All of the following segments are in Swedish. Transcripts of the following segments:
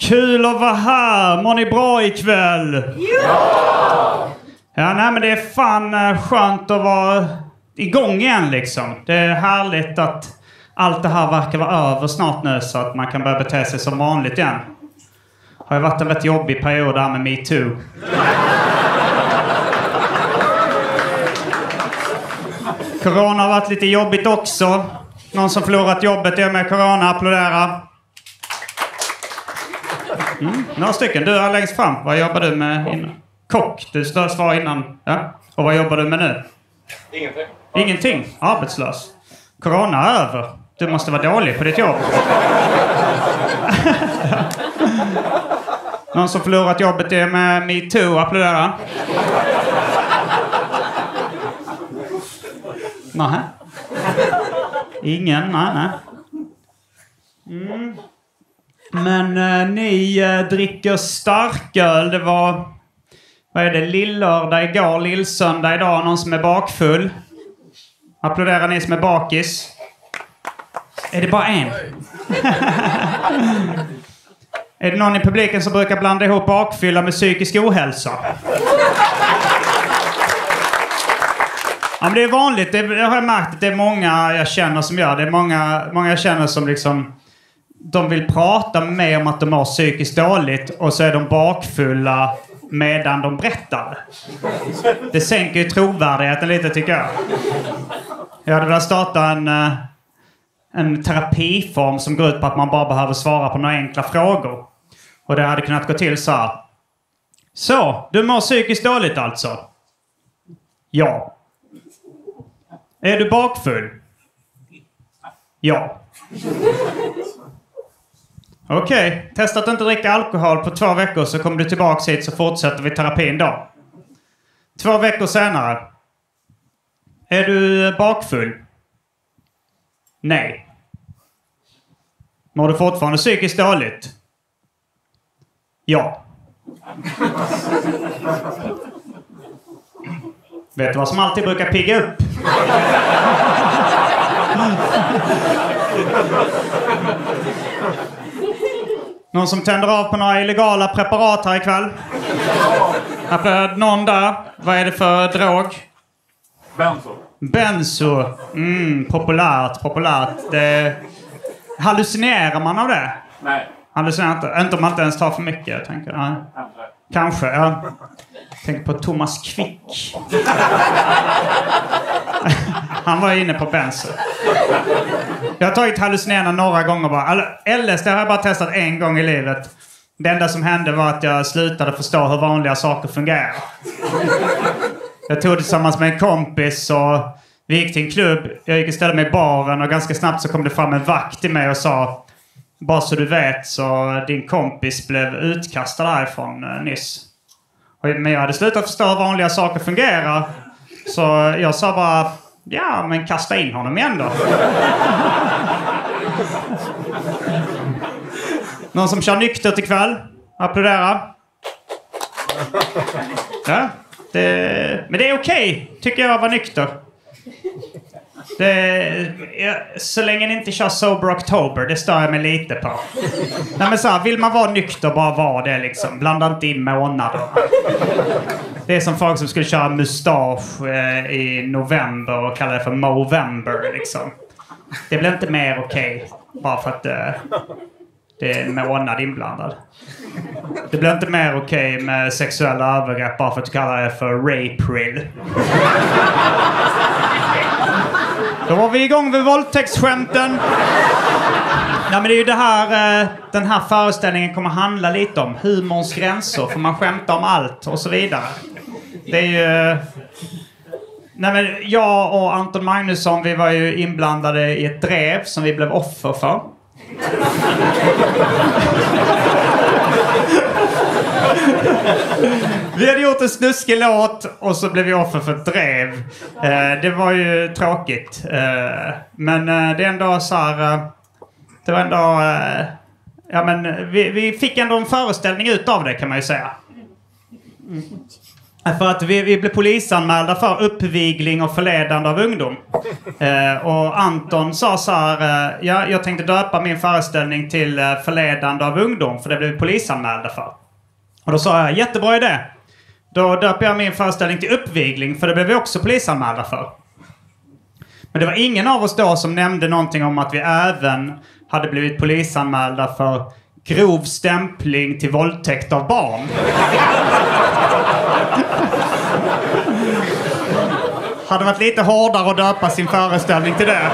Kul att vara här. Mår ni bra ikväll? Ja! Ja, nej, men det är fan skönt att vara igång igen liksom. Det är härligt att allt det här verkar vara över snart nu så att man kan börja bete sig som vanligt igen. Har ju varit en rätt jobbig period där med MeToo. Corona har varit lite jobbigt också. Någon som förlorat jobbet är med corona, applådera. Några stycken. Du är längst fram. Vad jobbar du med innan? Kock. Du svarade innan. Ja. Och vad jobbar du med nu? Ingenting. Ingenting. Arbetslös. Corona är över. Du måste vara dålig på ditt jobb. Någon som förlorat jobbet är med MeToo. Applådera. Nej. Ingen. Nej. Men ni dricker starköl. Det var... Vad är det? Lillördag igår, lillsöndag idag. Någon som är bakfull. Applådera ni som är bakis. Är det bara en? Är det någon i publiken som brukar blanda ihop bakfylla med psykisk ohälsa? Ja, men det är vanligt. Jag har märkt att det är många jag känner som gör det. Det är många jag känner som liksom... De vill prata med mig om att de mår psykiskt dåligt och så är de bakfulla medan de berättar. Det sänker ju trovärdigheten lite, tycker jag. Jag hade velat starta en terapiform som går ut på att man bara behöver svara på några enkla frågor. Och det hade kunnat gå till så här. Så, du mår psykiskt dåligt alltså? Ja. Är du bakfull? Ja. Okej, testa att inte dricka alkohol på 2 veckor så kommer du tillbaka hit så fortsätter vi terapin då. 2 veckor senare. Är du bakfull? Nej. Mår du fortfarande psykiskt dåligt? Ja. Vet du vad som alltid brukar pigga upp? Någon som tänder av på några illegala preparat här ikväll? Någon där. Vad är det för drog? Benzo. Populärt. Hallucinerar man av det? Nej. Hallucinerar inte om man inte ens tar för mycket, jag tänker. Ja. Kanske, ja. Tänk på Thomas Quick. Han var inne på benzo. Jag har tagit hallucinerande några gånger bara. LSD har jag bara testat en gång i livet. Det enda som hände var att jag slutade förstå hur vanliga saker fungerar. Jag tog det tillsammans med en kompis och vi gick till en klubb. Jag gick och ställde mig i baren och ganska snabbt så kom det fram en vakt till mig och sa: bara så du vet så din kompis blev utkastad härifrån nyss. Men jag hade slutat förstå hur vanliga saker fungerar. Så jag sa bara: ja, men kasta in honom igen då. Någon som kör nyktert ikväll? Applådera. Ja, men det är okej, tycker jag, var nykter. Så länge ni inte kör Sober October, det stör jag mig lite på. Nej, men så här, vill man vara nykter, bara vara det liksom. Blanda inte in månader. Det är som folk som skulle köra mustasch i november och kalla det för Movember liksom. Det blir inte mer okej bara för att det är en månad inblandad. Det blir inte mer okej med sexuella övergrepp bara för att du kallar det för rape-rill. Då var vi igång med våldtäktsskämten. Ja, men det är ju det här, den här föreställningen kommer handla lite om humorns gränser. För man skämtar om allt och så vidare. Det är ju... Nej, men jag och Anton Magnusson, vi var ju inblandade i ett drev som vi blev offer för. Vi hade gjort en snuskig låt och så blev vi offer för ett drev. Det var ju tråkigt. Men det är ändå så här... Det var ändå... Ja, men vi fick ändå en föreställning utav det, kan man ju säga. För att vi blev polisanmälda för uppvigling och förledande av ungdom. Och Anton sa så här, jag tänkte döpa min föreställning till förledande av ungdom, för det blev vi polisanmälda för. Och då sa jag, jättebra idé. Då döper jag min föreställning till uppvigling, för det blev vi också polisanmälda för. Men det var ingen av oss då som nämnde någonting om att vi även hade blivit polisanmälda för grov stämpling till våldtäkt av barn. Hade varit lite hårdare att döpa sin föreställning till det.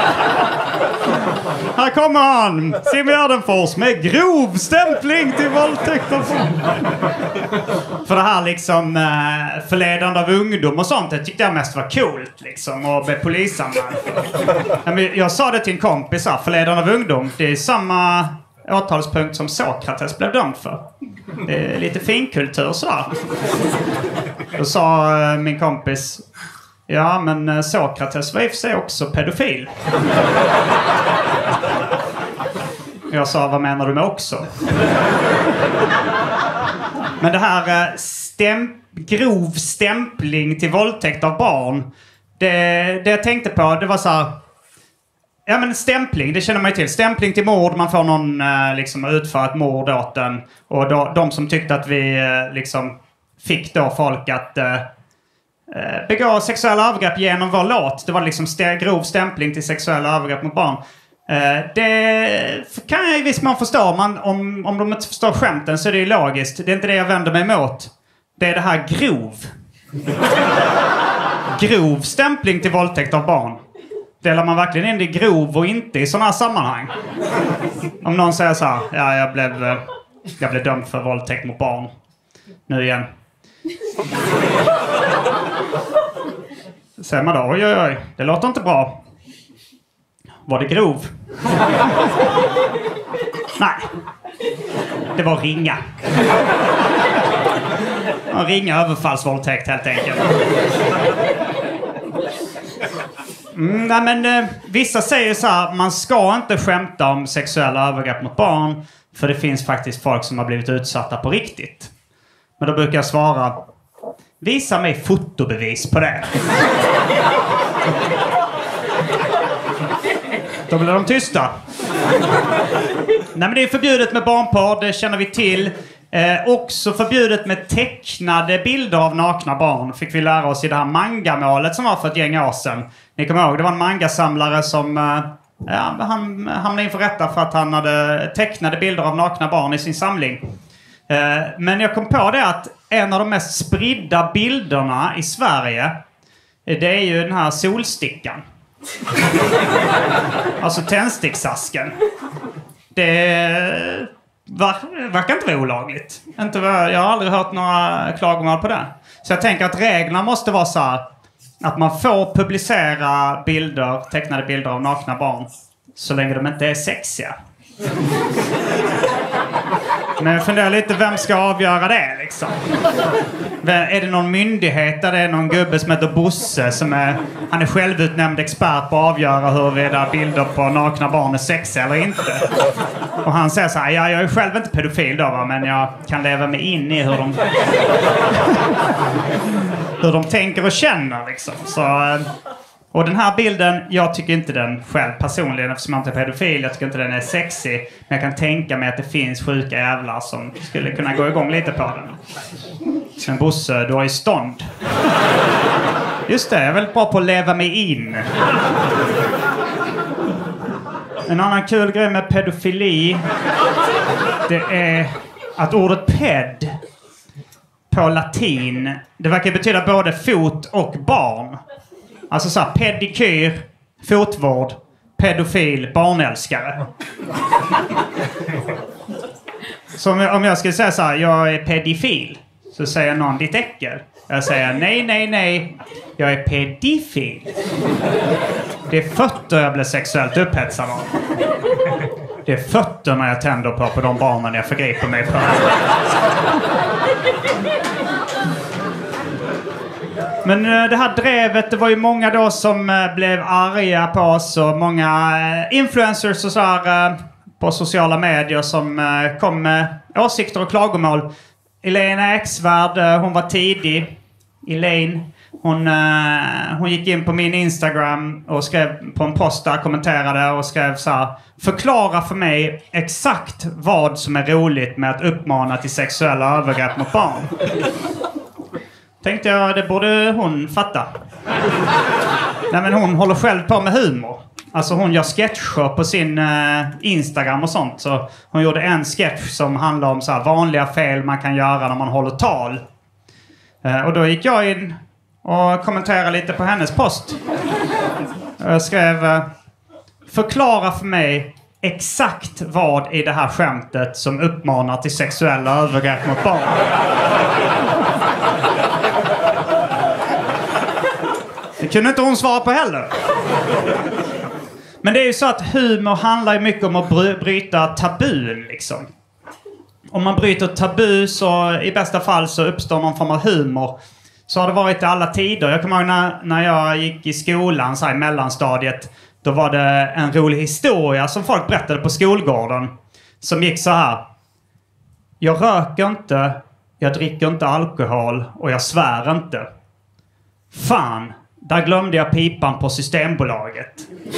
Här kommer han, Sim Gärdenfors, med grov stämpling till våldtäkt av barn. För det här liksom förledande av ungdom och sånt, det tyckte jag mest var coolt liksom, och bli polisanmäld. Jag sa det till en kompis, förledande av ungdom, det är samma åtalspunkt som Sokrates blev dömd för. Det är lite finkultur sådär. Då sa min kompis, ja men Sokrates var i och för sig också pedofil. Jag sa, vad menar du med också? Men det här grov stämpling till våldtäkt av barn, det jag tänkte på, det var så här. Ja men stämpling, det känner man ju till. Stämpling till mord, man får någon liksom utföra ett mord åt den. Och de som tyckte att vi liksom fick då folk att begå sexuella övergrepp genom vår låt. Det var liksom grov stämpling till sexuella övergrepp mot barn. Det kan jag i viss mån förstå. Om de inte förstår skämten så är det ju logiskt. Det är inte det jag vänder mig emot. Det är det här grov. Grov stämpling till våldtäkt av barn. Delar man verkligen in det grov och inte i sådana här sammanhang? Om någon säger så här, ja jag blev dömd för våldtäkt mot barn. Nu igen. Säger man då, oj, det låter inte bra. Var det grov? Nej. Det var ringa. Ringa överfallsvåldtäkt helt enkelt. Nej men vissa säger så här, man ska inte skämta om sexuella övergrepp mot barn, för det finns faktiskt folk som har blivit utsatta på riktigt. Men då brukar jag svara, visa mig fotobevis på det. Då blir de tysta. Nej men det är förbjudet med barnporr, det känner vi till. Också förbjudet med tecknade bilder av nakna barn. Fick vi lära oss i det här mangamålet som var för ett gäng år sedan. Ni kommer ihåg, det var en mangasamlare som han hamnade inför rätta för att han hade tecknade bilder av nakna barn i sin samling. Men jag kom på det att en av de mest spridda bilderna i Sverige, det är ju den här solstickan. Alltså tändsticksasken. Det verkar inte vara olagligt. Jag har aldrig hört några klagomål på det. Så jag tänker att reglerna måste vara så här, att man får publicera tecknade bilder av nakna barn så länge de inte är sexiga. Men jag funderar lite, vem ska avgöra det liksom? Är det någon myndighet där det är någon gubbe som heter Bosse han är självutnämnd expert på att avgöra huruvida bilder på nakna barn är sexiga eller inte? Och han säger så här, jag är själv inte pedofil då va, men jag kan leva mig in i hur de tänker och känner liksom. Så, och den här bilden, jag tycker inte den själv personligen, eftersom jag inte är pedofil, jag tycker inte den är sexig. Men jag kan tänka mig att det finns sjuka jävlar som skulle kunna gå igång lite på den. Men Bosse, du har ju stånd. Just det, jag är väldigt bra på att leva mig in. En annan kul grej med pedofili, det är att ordet ped på latin, det verkar betyda både fot och barn. Alltså så här, pedikyr, fotvård, pedofil, barnälskare. Så om jag skulle säga så här, jag är pedofil, så säger någon, ditt äckel. Jag säger, nej, jag är pedofil. Det är fötter jag blir sexuellt upphetsad av. Det är fötterna jag tänder på de barnen jag förgriper mig på. Men det här drevet, det var ju många då som blev arga på oss, och många influencers och så här på sociala medier som kom med åsikter och klagomål. Elena Eksvärd, hon var tidig. Elaine. Hon gick in på min Instagram och skrev på en post där, kommenterade och skrev så här: förklara för mig exakt vad som är roligt med att uppmana till sexuella övergrepp mot barn. Tänkte jag, det borde hon fatta. Nej, men hon håller själv på med humor. Alltså hon gör sketcher på sin Instagram och sånt. Så hon gjorde en sketch som handlar om så här vanliga fel man kan göra när man håller tal. Och då gick jag in och kommenterade lite på hennes post. Jag skrev: förklara för mig exakt vad i det här skämtet som uppmanar till sexuella övergrepp mot barn. Det kunde inte hon svara på heller. Men det är ju så att humor handlar ju mycket om att bryta tabun liksom. Om man bryter tabu så i bästa fall så uppstår någon form av humor. Så har det varit i alla tider. Jag kommer ihåg när jag gick i skolan så här, i mellanstadiet. Då var det en rolig historia som folk berättade på skolgården. Som gick så här: jag röker inte, jag dricker inte alkohol och jag svär inte. Fan, där glömde jag pipan på Systembolaget.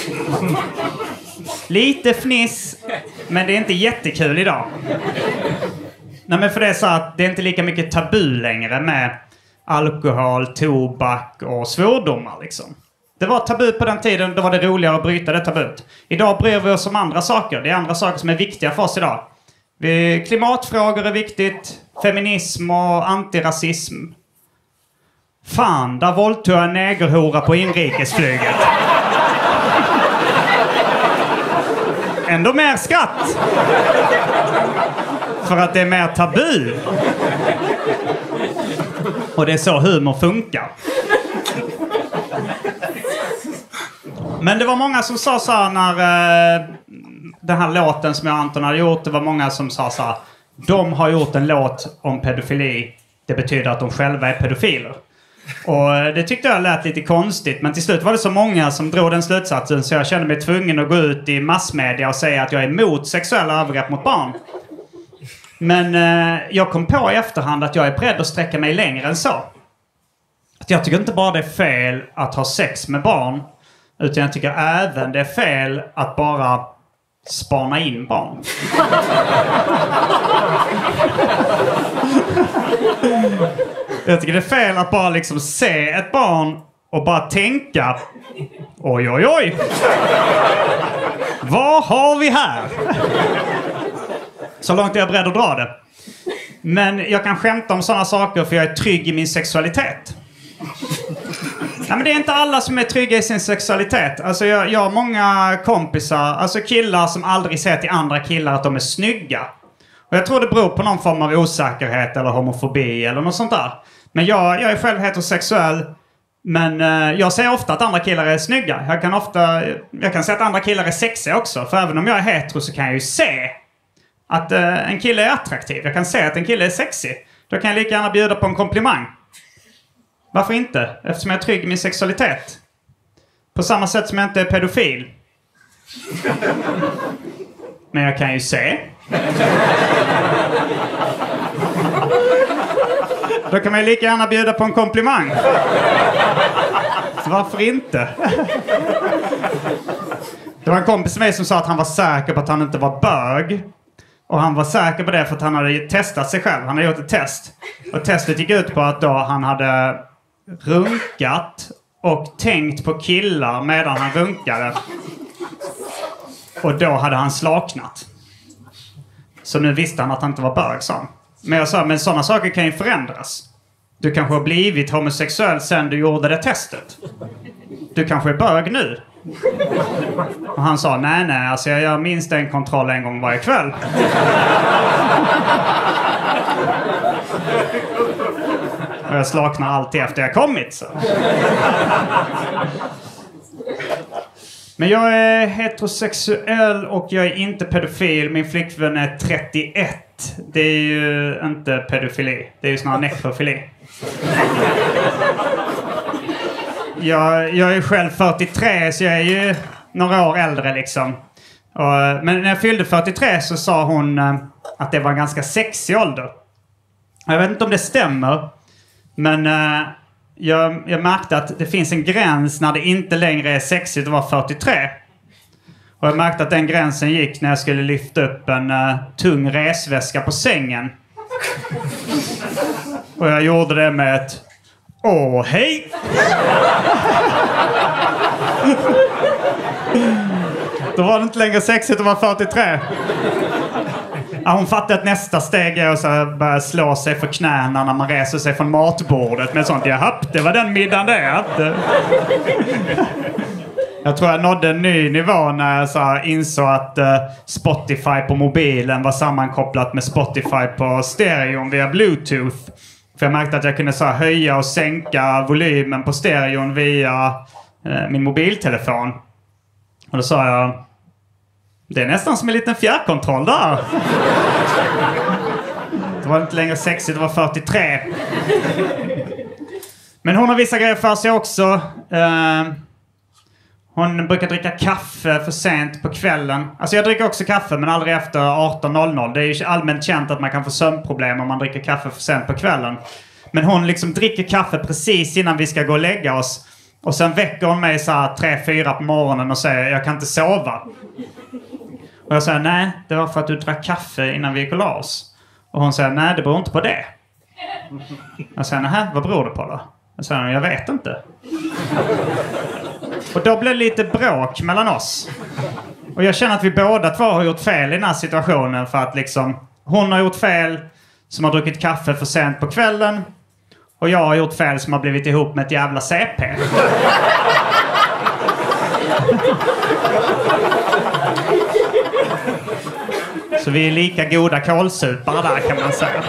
Lite fniss, men det är inte jättekul idag. Nej, men för det är så att det är inte lika mycket tabu längre med alkohol, tobak och svordomar liksom. Det var tabu på den tiden, då var det roligare att bryta det tabut. Idag bryr vi oss om andra saker. Det är andra saker som är viktiga för oss idag. Klimatfrågor är viktigt, feminism och antirasism. Fan, där våldtog jag en negerhora på inrikesflyget. Ändå mer skatt. För att det är mer tabu. Och det är så humor funkar. Men det var många som sa så här när den här låten som jag och Anton hade gjort. Det var många som sa så här: de har gjort en låt om pedofili. Det betyder att de själva är pedofiler. Och det tyckte jag lät lite konstigt. Men till slut var det så många som drog den slutsatsen så jag kände mig tvungen att gå ut i massmedia och säga att jag är emot sexuella övergrepp mot barn. Men jag kom på i efterhand att jag är beredd att sträcka mig längre än så. Att jag tycker inte bara det är fel att ha sex med barn, utan jag tycker även det är fel att bara spana in barn. Jag tycker det är fel att bara liksom se ett barn och bara tänka: oj, oj, oj. Vad har vi här? Så långt är jag beredd att dra det. Men jag kan skämta om sådana saker för jag är trygg i min sexualitet. Ja, men det är inte alla som är trygga i sin sexualitet. Alltså jag har många kompisar, alltså killar som aldrig säger till andra killar att de är snygga. Och jag tror det beror på någon form av osäkerhet eller homofobi eller något sånt där. Men jag är själv heterosexuell. Men jag säger ofta att andra killar är snygga. Jag kan säga att andra killar är sexiga också. För även om jag är hetero så kan jag ju se att en kille är attraktiv. Jag kan säga att en kille är sexig. Då kan jag lika gärna bjuda på en komplimang. Varför inte? Eftersom jag är trygg i min sexualitet. På samma sätt som jag inte är pedofil. Men jag kan ju se. Då kan man ju lika gärna bjuda på en komplimang. Varför inte? Det var en kompis med mig som sa att han var säker på att han inte var bög. Och han var säker på det för att han hade testat sig själv. Han hade gjort ett test. Och testet gick ut på att då han hade runkat och tänkt på killar medan han runkade. Och då hade han slaknat. Så nu visste han att han inte var bög, sa han. Men jag sa, men sådana saker kan ju förändras. Du kanske har blivit homosexuell sen du gjorde det testet. Du kanske är bög nu. Och han sa, nej, alltså jag gör minst en kontroll en gång varje kväll. Och jag slaknar alltid efter jag kommit, så. Men jag är heterosexuell och jag är inte pedofil. Min flickvän är 31. Det är ju inte pedofili. Det är ju snarare nekrofili. Jag är själv 43 så jag är ju några år äldre liksom. Men när jag fyllde 43 så sa hon att det var en ganska sexig ålder. Jag vet inte om det stämmer. Men jag märkte att det finns en gräns när det inte längre är sexigt att vara 43. Och jag märkte att den gränsen gick när jag skulle lyfta upp en tung resväska på sängen. Och jag gjorde det med ett åh, hej! Då var det inte längre sexigt att vara 43. Ja, hon fattade att nästa steg är att börja slå sig för knäna när man reser sig från matbordet med sånt. Japp, det var den middagen det. Jag tror jag nådde en ny nivå när jag insåg att Spotify på mobilen var sammankopplat med Spotify på stereon via Bluetooth. För jag märkte att jag kunde höja och sänka volymen på stereon via min mobiltelefon. Och då sa jag, det är nästan som en liten fjärrkontroll där. Det var inte längre sexigt, det var 43. Men hon har vissa grejer för sig också. Hon brukar dricka kaffe för sent på kvällen. Alltså jag dricker också kaffe, men aldrig efter 18:00. Det är ju allmänt känt att man kan få sömnproblem om man dricker kaffe för sent på kvällen. Men hon liksom dricker kaffe precis innan vi ska gå och lägga oss. Och sen väcker hon mig 3-4 på morgonen och säger, jag kan inte sova. Och jag säger, nej, det var för att du drack kaffe innan vi gick och la oss. Och hon säger, nej, det beror inte på det. Jag säger, nej, vad beror det på då? Jag säger, jag vet inte. Och då blev det lite bråk mellan oss. Och jag känner att vi båda två har gjort fel i den här situationen. För att hon har gjort fel som har druckit kaffe för sent på kvällen. Och jag har gjort fel som har blivit ihop med ett jävla CP. Så vi är lika goda kålsupare där, kan man säga.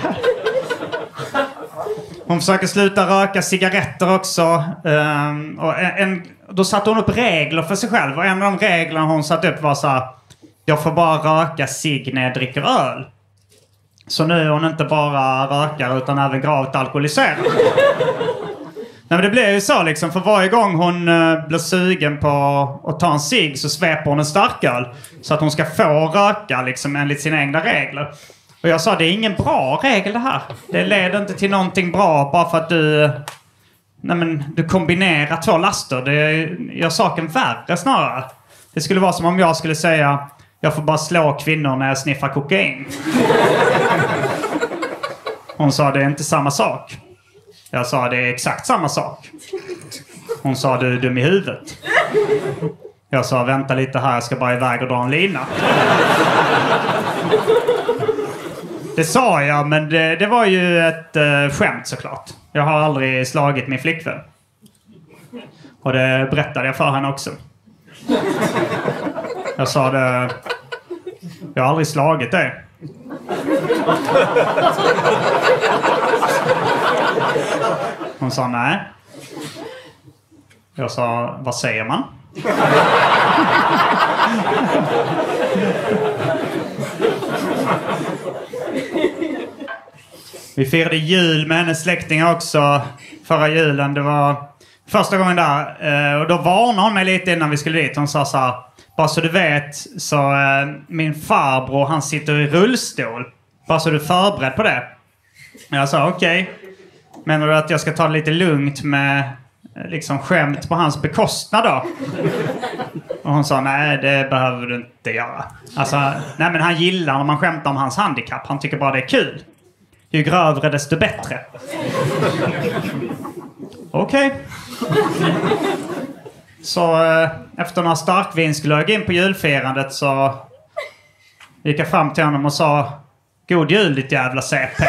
Hon försöker sluta röka cigaretter också. Och då satte hon upp regler för sig själv. Och en av de reglerna hon satt upp var jag får bara röka cigg när jag dricker öl. Så nu är hon inte bara rökare utan även gravt alkoholiserad. Nej, men det blir ju så för varje gång hon blir sugen på att ta en cigg så sveper hon en starköl. Så att hon ska få röka enligt sina egna regler. Och jag sa, det är ingen bra regel det här. Det leder inte till någonting bra bara för att du kombinerar 2 laster. Det gör saken värre snarare. Det skulle vara som om jag skulle säga, jag får bara slå kvinnor när jag sniffar kokain. Hon sa, det är inte samma sak. Jag sa, det är exakt samma sak. Hon sa, du är dum i huvudet. Jag sa, vänta lite här, jag ska bara iväg och dra en lina. Det sa jag, men det var ju ett skämt såklart. Jag har aldrig slagit min flickvän. Och det berättade jag för henne också. Jag sa det, jag har aldrig slagit dig. Hon sa nej. Jag sa, vad säger man? Vi firade jul med hennes släktingar också förra julen. Det var första gången där. Och då varnade hon mig lite innan vi skulle dit. Hon sa bara så du vet, så min farbror, han sitter i rullstol. Bara så du är förberedd på det. Jag sa okej. Menar du att jag ska ta det lite lugnt med skämt på hans bekostnad då? Och hon sa, nej, det behöver du inte göra. Alltså, nej, men han gillar när man skämtar om hans handikapp. Han tycker bara det är kul. Ju grövre desto bättre. Okej. Så efter några starkvinsglögg in på julfirandet så gick jag fram till honom och sa, god jul ditt jävla CP.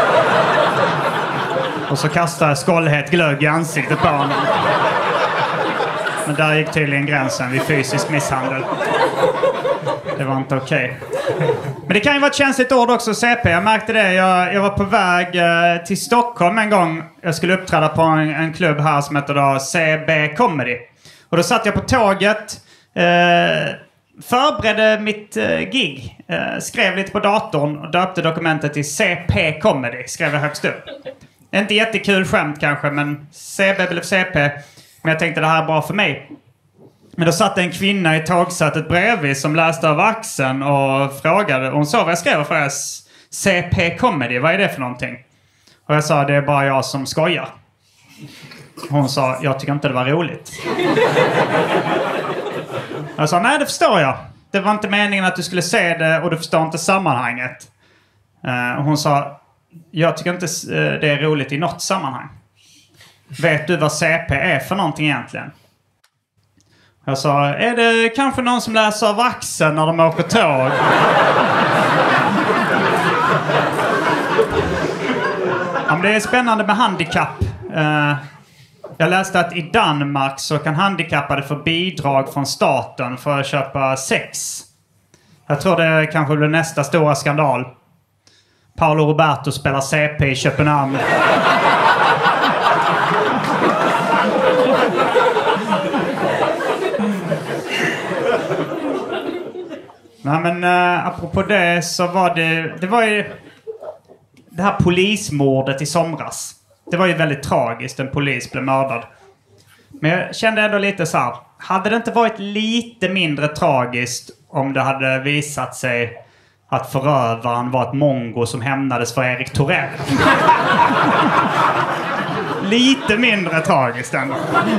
Och så kastade jag skållhet glögg i ansiktet på honom. Men där gick tydligen gränsen vid fysisk misshandel. Det var inte okej. Men det kan ju vara ett känsligt ord också, CP. Jag märkte det. Jag var på väg till Stockholm en gång. Jag skulle uppträda på en klubb här som heter CB Comedy. Och då satt jag på tåget. Förberedde mitt gig. Skrev lite på datorn och döpte dokumentet till CP Comedy. Skrev jag högst upp. Inte jättekul skämt kanske, men CB blev CP. Men jag tänkte det här är bra för mig. Men då satt en kvinna i tågsättet bredvid som läste av axeln och frågade. Hon sa vad jag skrev för CP Comedy, vad är det för någonting? Och jag sa, det är bara jag som skojar. Hon sa, jag tycker inte det var roligt. Jag sa, nej det förstår jag. Det var inte meningen att du skulle se det och du förstår inte sammanhanget. Hon sa, jag tycker inte det är roligt i något sammanhang. Vet du vad CP är för någonting egentligen? Jag sa, är det kanske någon som läser av axeln när de åker tåg? Ja, men det är spännande med handikapp. Jag läste att i Danmark så kan handikappade få bidrag från staten för att köpa sex. Jag tror det kanske blir nästa stora skandal. Paolo Roberto spelar CP i Köpenhamn. Nej men apropå det så var det var ju det här polismordet i somras. Det var ju väldigt tragiskt, en polis blev mördad. Men jag kände ändå lite så här, hade det inte varit lite mindre tragiskt om det hade visat sig att förövaren var ett mongo som hämnades för Erik Torell? Lite mindre tragiskt ändå.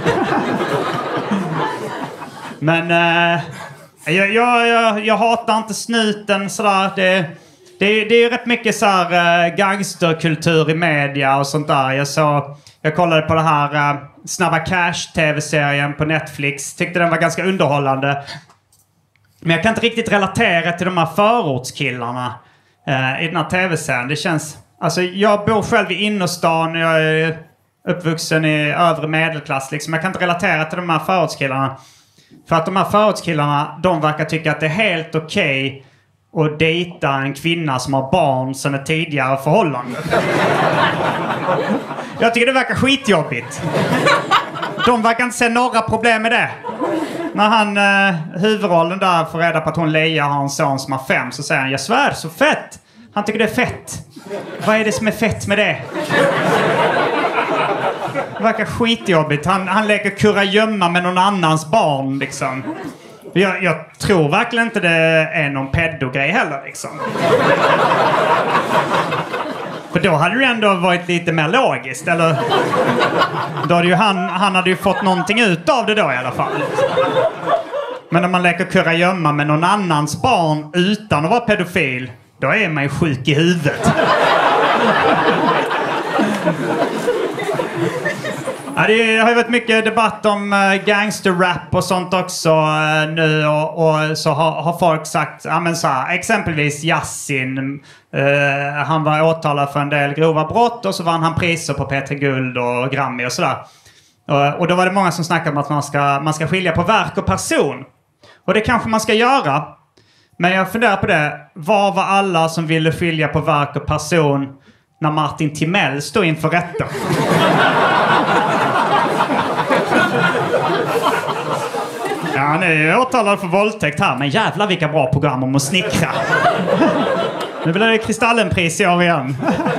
Men jag hatar inte snuten sådär. Det är rätt mycket så här gangsterkultur i media och sånt där. Jag kollade på det här Snabba Cash-tv-serien på Netflix. Tyckte den var ganska underhållande. Men jag kan inte riktigt relatera till de här förortskillarna i den här tv-serien. Det känns... Alltså jag bor själv i innerstan. Jag är uppvuxen i övre medelklass. Liksom. Jag kan inte relatera till de här förortskillarna. För att de här förortskillarna, de verkar tycka att det är helt okej att dejta en kvinna som har barn sedan ett tidigare förhållande. Jag tycker det verkar skitjobbigt. De verkar inte se några problem med det. När huvudrollen där får reda på att hon Leia har en son som har 5, så säger han, jag svär, så fett. Han tycker det är fett. Vad är det som är fett med det? Det verkar skitjobbigt. Han leker kurragömma med någon annans barn liksom. Jag tror verkligen inte det är någon pedo-grej heller liksom. För då hade det ändå varit lite mer logiskt. Eller då hade ju han hade ju fått någonting ut av det då i alla fall. Men när man leker kurragömma med någon annans barn utan att vara pedofil, då är man ju sjuk i huvudet. Ja, det har ju varit mycket debatt om gangsterrap och sånt också nu och så har folk sagt, ja men så här, exempelvis Yasin, han var åtalad för en del grova brott och så vann han priser på P3 Guld och Grammy och sådär. Och då var det många som snackade om att man ska skilja på verk och person. Och det kanske man ska göra. Men jag funderar på det, var alla som ville skilja på verk och person när Martin Timell stod inför rätten? Ja, han är ju åtalad för våldtäkt här. Men jävlar vilka bra program om att snickra. Nu blir det Kristallenpris i år igen.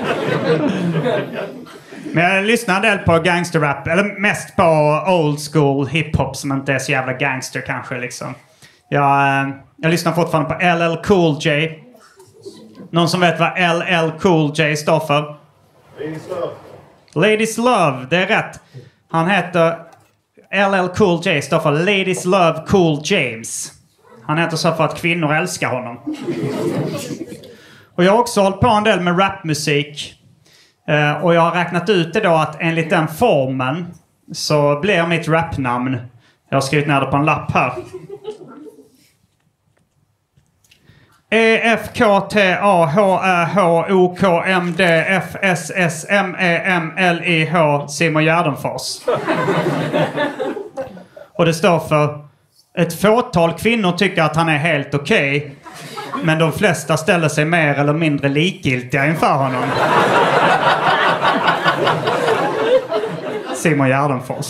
Men jag lyssnar en del på gangsterrap. Eller mest på old school hiphop som inte är så jävla gangster kanske liksom. Jag lyssnar fortfarande på LL Cool J. Någon som vet vad LL Cool J står för? Ladies Love. Ladies Love, det är rätt. Han heter... LL Cool J står för Ladies Love Cool James. Han heter så för att kvinnor älskar honom. Och jag har också hållit på en del med rapmusik. Och jag har räknat ut det då att enligt den formen så blir mitt rapnamn. Jag har skrivit ner det på en lapp här. EFKTAHRHOKMDFSSMEMLIH Simon Gärdenfors. Och det står för ett fåtal kvinnor tycker att han är helt okej, men de flesta ställer sig mer eller mindre likgiltiga inför honom. Simon Gärdenfors.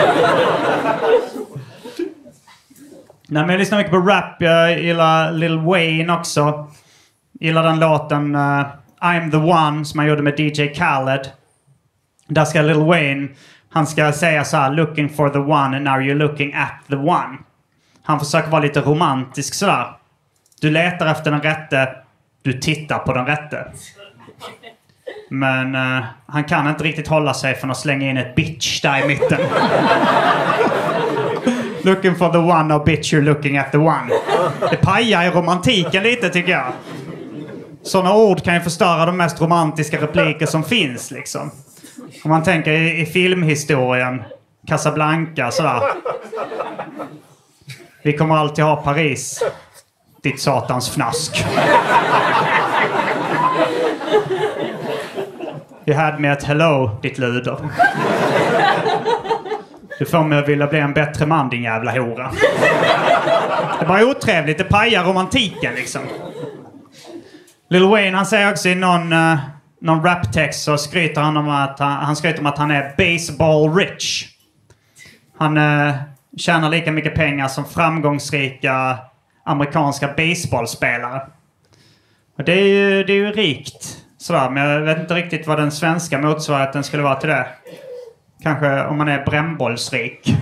Nej, men jag lyssnar mycket på rap. Jag gillar Lil Wayne också. Gillar den låten I'm the One som han gjorde med DJ Khaled. Där ska Lil Wayne, han ska säga så här: looking for the one and now you're looking at the one. Han försöker vara lite romantisk sådär. Du letar efter den rätte, du tittar på den rätte. Men han kan inte riktigt hålla sig från att slänga in ett bitch där i mitten. Looking for the one, or bitch you're looking at the one. Det pajar i romantiken lite, tycker jag. Sådana ord kan ju förstöra de mest romantiska repliker som finns, liksom. Om man tänker i filmhistorien, Casablanca, sådär. Vi kommer alltid ha Paris, ditt satans fnask. You had me at hello, ditt luder. Du får mig att vilja bli en bättre man, din jävla hora. Det är bara otrevligt, det pajar romantiken, liksom. Lil Wayne, han säger också i någon raptext, så skryter han om att han är baseball rich. Han tjänar lika mycket pengar som framgångsrika amerikanska baseballspelare. Och det är ju rikt. Sådär, men jag vet inte riktigt vad den svenska motsvarigheten skulle vara till det. Kanske om man är brännbollsrik.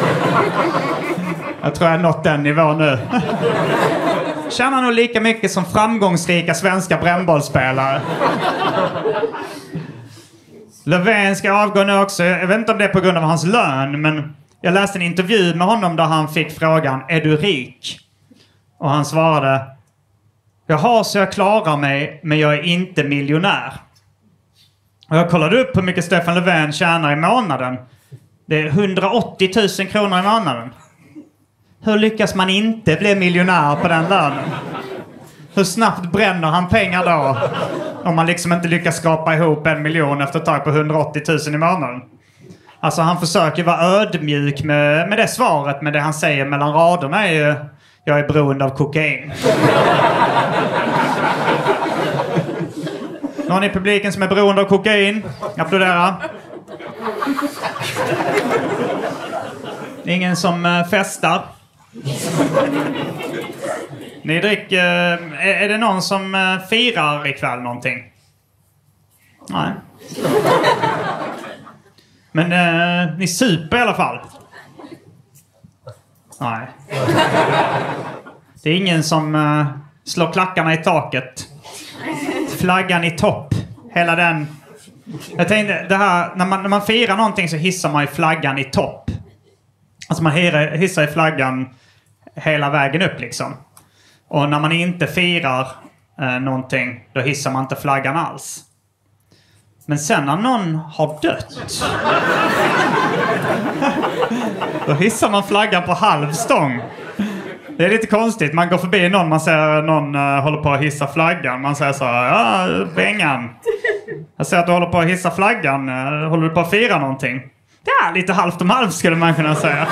Jag tror jag har nått den nivån nu. Tjänar nog lika mycket som framgångsrika svenska brännbollsspelare. Löfven ska avgå nu också. Jag vet inte om det är på grund av hans lön, men jag läste en intervju med honom där han fick frågan: är du rik? Och han svarade: jag har så jag klarar mig, men jag är inte miljonär. Och jag kollade upp hur mycket Stefan Löfven tjänar i månaden. Det är 180 000 kronor i månaden. Hur lyckas man inte bli miljonär på den lönen? Hur snabbt bränner han pengar då? Om man liksom inte lyckas skapa ihop 1 miljon efter ett tag på 180 000 i månaden. Alltså han försöker vara ödmjuk med det svaret, men det han säger mellan raderna är ju: jag är beroende av kokain. Någon i publiken som är beroende av kokain? Applådera. Ingen som festar? Ni dricker... Är det någon som firar ikväll någonting? Nej. Men ni super i alla fall? Nej. Det är ingen som slår klackarna i taket. Flaggan i topp. Hela den. Jag tänkte, det här, när man firar någonting så hissar man ju flaggan i topp. Alltså man hissar i flaggan hela vägen upp, liksom. Och när man inte firar någonting, då hissar man inte flaggan alls. Men sen när någon har dött, då hissar man flaggan på halvstång. Det är lite konstigt. Man går förbi någon, man ser någon håller på att hissa flaggan. Man säger så här: ja, Bengan. Jag ser att du håller på att hissa flaggan. Håller du på att fira någonting? Ja, lite halvt om halvt skulle man kunna säga.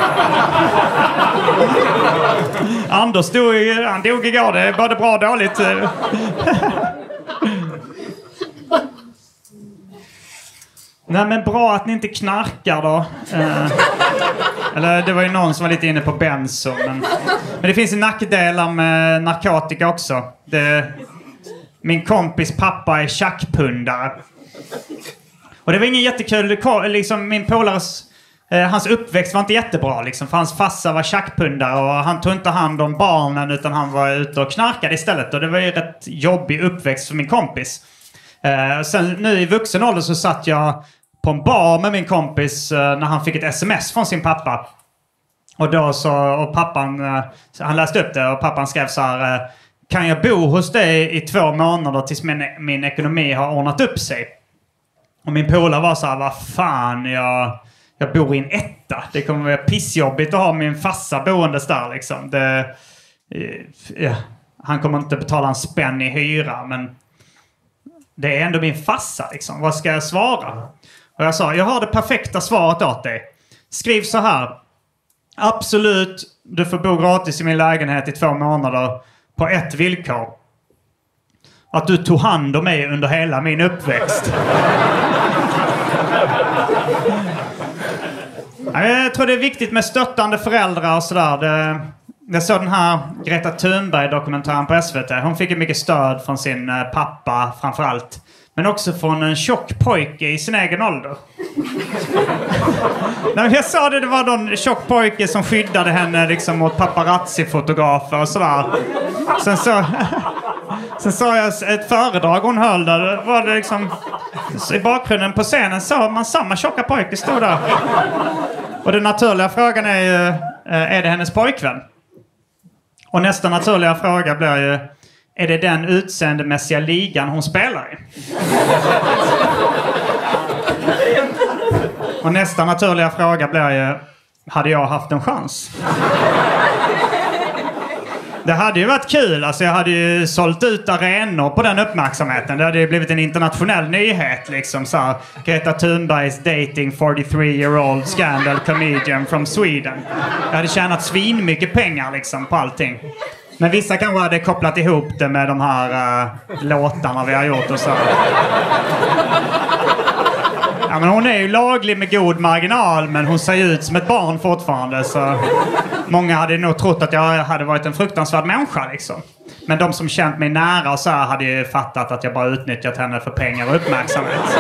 Anders han dog igår. Det är både bra och dåligt. Nej, men bra att ni inte knarkar då. Eller det var ju någon som var lite inne på benzo. Men det finns ju nackdelar med narkotika också. Min kompis pappa är tjackpundare. Och det var ingen jättekul. Liksom, min polares... hans uppväxt var inte jättebra. Liksom, för hans farsa var tjackpundare. Och han tog inte hand om barnen, utan han var ute och knarkade istället. Och det var ju rätt jobbig uppväxt för min kompis. Sen nu i vuxen ålder så satt jag på en bar med min kompis när han fick ett sms från sin pappa. Och då och pappan, han läste upp det och pappan skrev så här: kan jag bo hos dig i 2 månader tills min ekonomi har ordnat upp sig? Och min polare var så här: vad fan, jag bor i en etta. Det kommer vara pissjobbigt att ha min farsa boendes där, liksom. Han kommer inte betala en spänn i hyra, men det är ändå min farsa, liksom. Vad ska jag svara? Och jag sa: jag har det perfekta svaret åt dig. Skriv så här: absolut, du får bo gratis i min lägenhet i 2 månader på ett villkor: att du tog hand om mig under hela min uppväxt. Jag tror det är viktigt med stöttande föräldrar och sådär. Jag såg den här Greta Thunberg-dokumentären på SVT. Hon fick ju mycket stöd från sin pappa framförallt. Men också från en tjock pojke i sin egen ålder. Nej, jag sa det var någon tjock pojke som skyddade henne liksom mot paparazzi-fotografer och sådär. Sen sa jag ett föredrag hon höll där. Det var det liksom, i bakgrunden på scenen såg man samma tjocka pojke stod där. Och den naturliga frågan är ju, är det hennes pojkvän? Och nästa naturliga fråga blir ju, är det den utseendemässiga ligan hon spelar i? Och nästa naturliga fråga blir ju, hade jag haft en chans? Det hade ju varit kul. Alltså jag hade ju sålt ut arenor på den uppmärksamheten. Det hade ju blivit en internationell nyhet liksom. Så här, Greta Thunbergs dating 43-year-old scandal comedian from Sweden. Jag hade tjänat svin mycket pengar liksom på allting. Men vissa kanske hade kopplat ihop det med de här låtarna vi har gjort och så. Ja, men hon är ju laglig med god marginal, men hon ser ut som ett barn fortfarande. Så många hade nog trott att jag hade varit en fruktansvärd människa liksom. Men de som känt mig nära och så här hade ju fattat att jag bara utnyttjat henne för pengar och uppmärksamhet.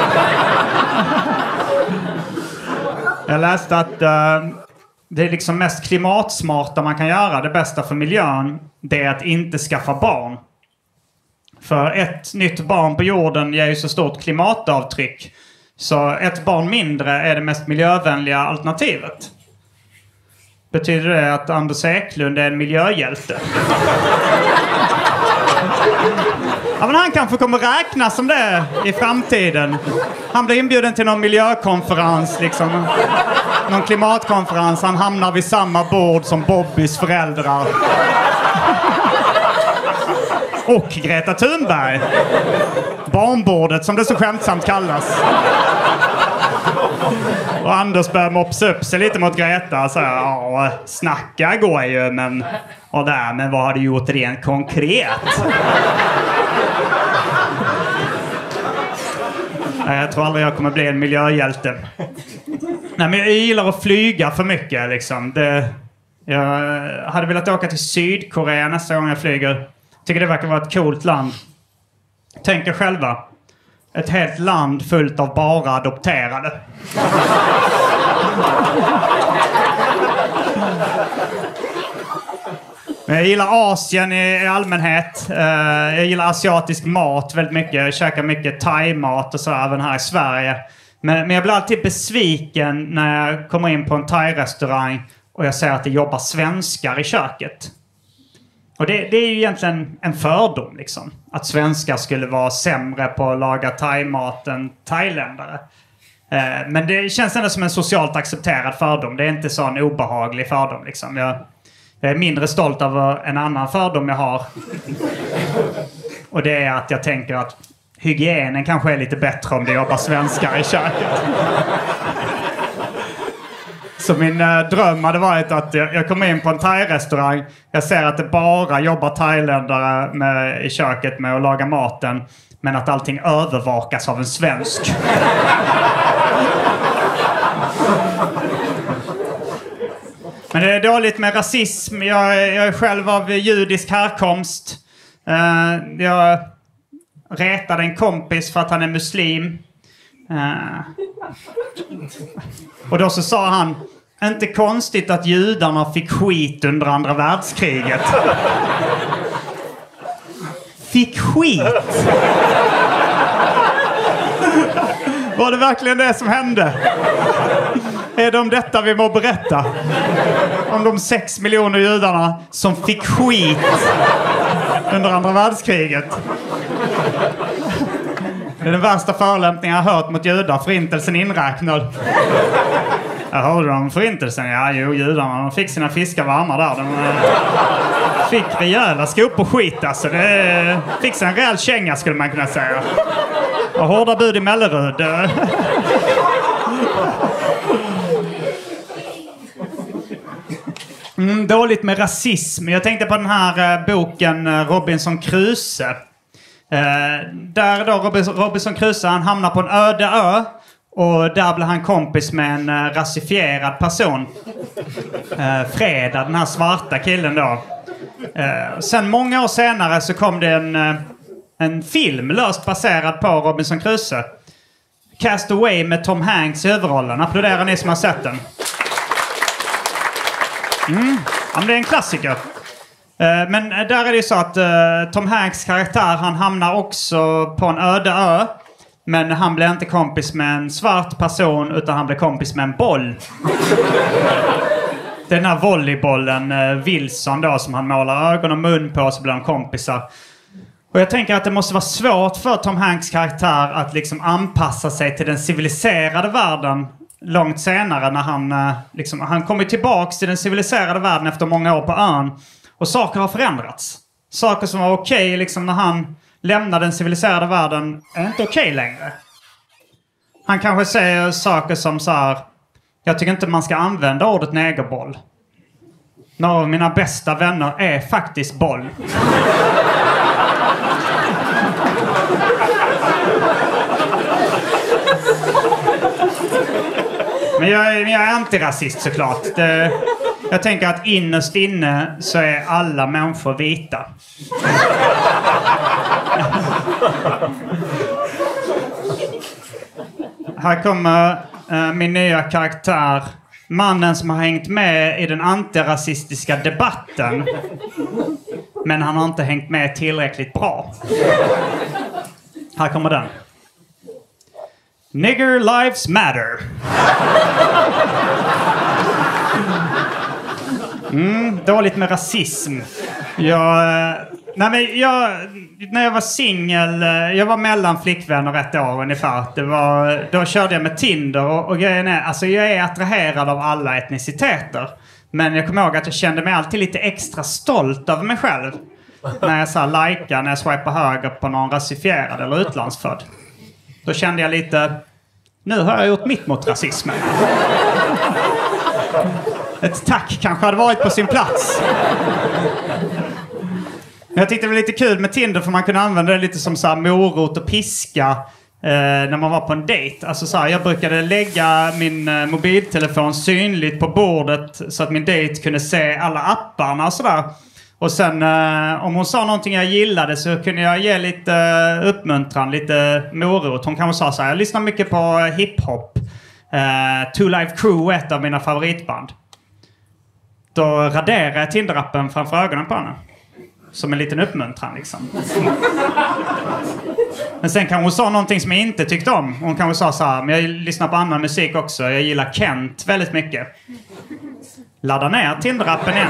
Jag läste att det är liksom mest klimatsmarta man kan göra, det bästa för miljön, det är att inte skaffa barn. För ett nytt barn på jorden ger ju så stort klimatavtryck. Så ett barn mindre är det mest miljövänliga alternativet. Betyder det att Anders Eklund är en miljöhjälte? Ja, men han kanske kommer räknas som det i framtiden. Han blir inbjuden till någon miljökonferens, liksom. Någon klimatkonferens. Han hamnar vid samma bord som Bobbys föräldrar. Och Greta Thunberg. Barnbordet, som det så skämtsamt kallas. Och Anders börjar mopsa upp sig lite mot Greta. Så ja, snacka går ju, men... Och där, men vad har du gjort rent konkret? Jag tror aldrig jag kommer bli en miljöhjälte. Nej, men jag gillar att flyga för mycket liksom. Jag hade velat åka till Sydkorea nästa gång jag flyger. Tycker det verkar vara ett coolt land. Tänk er själva. Ett helt land fullt av bara adopterade. Jag gillar Asien i allmänhet. Jag gillar asiatisk mat väldigt mycket. Jag käkar mycket thai-mat och så även här i Sverige. Men jag blir alltid besviken när jag kommer in på en thai-restaurang och jag ser att det jobbar svenskar i köket. Och det är ju egentligen en fördom liksom. Att svenskar skulle vara sämre på att laga thai-mat än thailändare. Men det känns ändå som en socialt accepterad fördom. Det är inte så en obehaglig fördom liksom. Jag är mindre stolt av en annan fördom jag har. Och det är att jag tänker att hygienen kanske är lite bättre om det jobbar svenskar i köket. Så min dröm hade varit att jag kommer in på en thai-restaurang. Jag ser att det bara jobbar thailändare i köket med att laga maten. Men att allting övervakas av en svensk. Men det är dåligt med rasism. Jag är själv av judisk härkomst. Jag retade en kompis för att han är muslim. Och då så sa han, inte konstigt att judarna fick skit under andra världskriget. Fick skit? Var det verkligen det som hände? Är det om detta vi må berätta? Om de 6 miljoner judarna som fick skit under andra världskriget. Det är den värsta förolämpningen jag har hört mot judar, förintelsen inräknad. Jag hörde om förintelsen. Ja, jo, judarna, de fick sina fiskar varma där. De fick rejäla skop och skit, alltså. Det fick en rejäl känga, skulle man kunna säga. Och hårda bud i Mellerud. Dåligt med rasism. Jag tänkte på den här boken Robinson Crusoe. Där då Robinson Crusoe, han hamnar på en öde ö. Och där blir han kompis med en rasifierad person. Freda, den här svarta killen då. Sen många år senare så kom det en film löst baserad på Robinson Crusoe. Cast Away med Tom Hanks i huvudrollen. Applåderar ni som har sett den. Ja, men det är en klassiker. Men där är det ju så att Tom Hanks karaktär, han hamnar också på en öde ö. Men han blir inte kompis med en svart person, utan han blir kompis med en boll. Den här volleybollen, Wilson då, som han målar ögon och mun på, så blir de kompisar. Och jag tänker att det måste vara svårt för Tom Hanks karaktär att liksom anpassa sig till den civiliserade världen långt senare, när han kommer tillbaks till den civiliserade världen efter många år på ön. Och saker har förändrats. Saker som var okej liksom när han lämnade den civiliserade världen är inte okej längre. Han kanske säger saker som så här: jag tycker inte man ska använda ordet negerboll. Några av mina bästa vänner är faktiskt boll. Men jag är antirasist såklart. Jag tänker att innerst inne så är alla människor vita. Här kommer min nya karaktär. Mannen som har hängt med i den antirasistiska debatten. Men han har inte hängt med tillräckligt bra. Här kommer den. Nigger lives matter. Dåligt med rasism. När jag var singel, jag var mellan flickvänner ett år ungefär. Då körde jag med Tinder och grejen är, alltså jag är attraherad av alla etniciteter. Men jag kommer ihåg att jag kände mig alltid lite extra stolt över mig själv. När jag när jag swipar höger på någon rasifierad eller utlandsfödd. Då kände jag lite, nu har jag gjort mitt mot rasismen. Ett tack kanske hade varit på sin plats. Jag tyckte det var lite kul med Tinder, för man kunde använda det lite som så här morot och piska när man var på en dejt. Alltså så här, jag brukade lägga min mobiltelefon synligt på bordet så att min dejt kunde se alla apparna och sådär. Och sen om hon sa någonting jag gillade så kunde jag ge lite uppmuntran, lite morot. Hon kanske sa så här: jag lyssnar mycket på hiphop. Two Live Crew är ett av mina favoritband. Då raderar jag Tinder-appen framför ögonen på henne. Som en liten uppmuntran liksom. Men sen kan hon sa någonting som jag inte tyckte om. Hon kanske sa så här: men jag lyssnar på annan musik också. Jag gillar Kent väldigt mycket. Ladda ner Tinder-appen igen.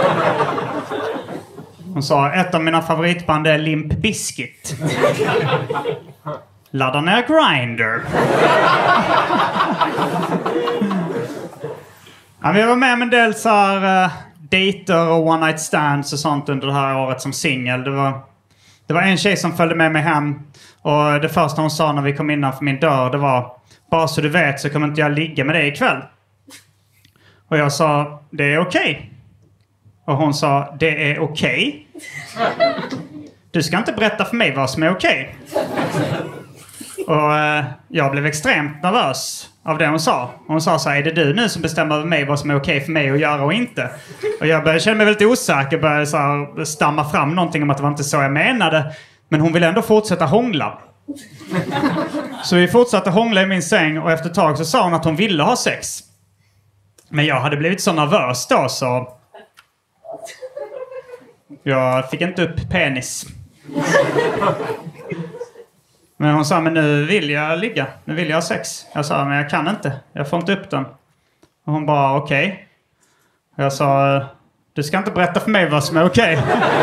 Hon sa: ett av mina favoritband är Limp Bizkit. Ladda ner Grindr. Ja, vi var med om en del så här dejter och one night stands och sånt under det här året som singel. Det var en tjej som följde med mig hem. Och det första hon sa när vi kom innanför min dörr, det var: bara så du vet så kommer inte jag ligga med dig ikväll. Och jag sa: det är okej. Och hon sa: det är okej. Du ska inte berätta för mig vad som är okej. Och jag blev extremt nervös av det hon sa. Hon sa så här: är det du nu som bestämmer över mig vad som är okej för mig att göra och inte? Och jag började känna mig väldigt osäker. Började så här stamma fram någonting om att det var inte så jag menade. Men hon ville ändå fortsätta hångla. Så vi fortsatte hångla i min säng. Och efter ett tag så sa hon att hon ville ha sex. Men jag hade blivit så nervös då så jag fick inte upp penis. Men hon sa: men nu vill jag ligga. Nu vill jag ha sex. Jag sa: men jag kan inte. Jag får inte upp den. Och hon bara: okej. Jag sa: du ska inte berätta för mig vad som är okej.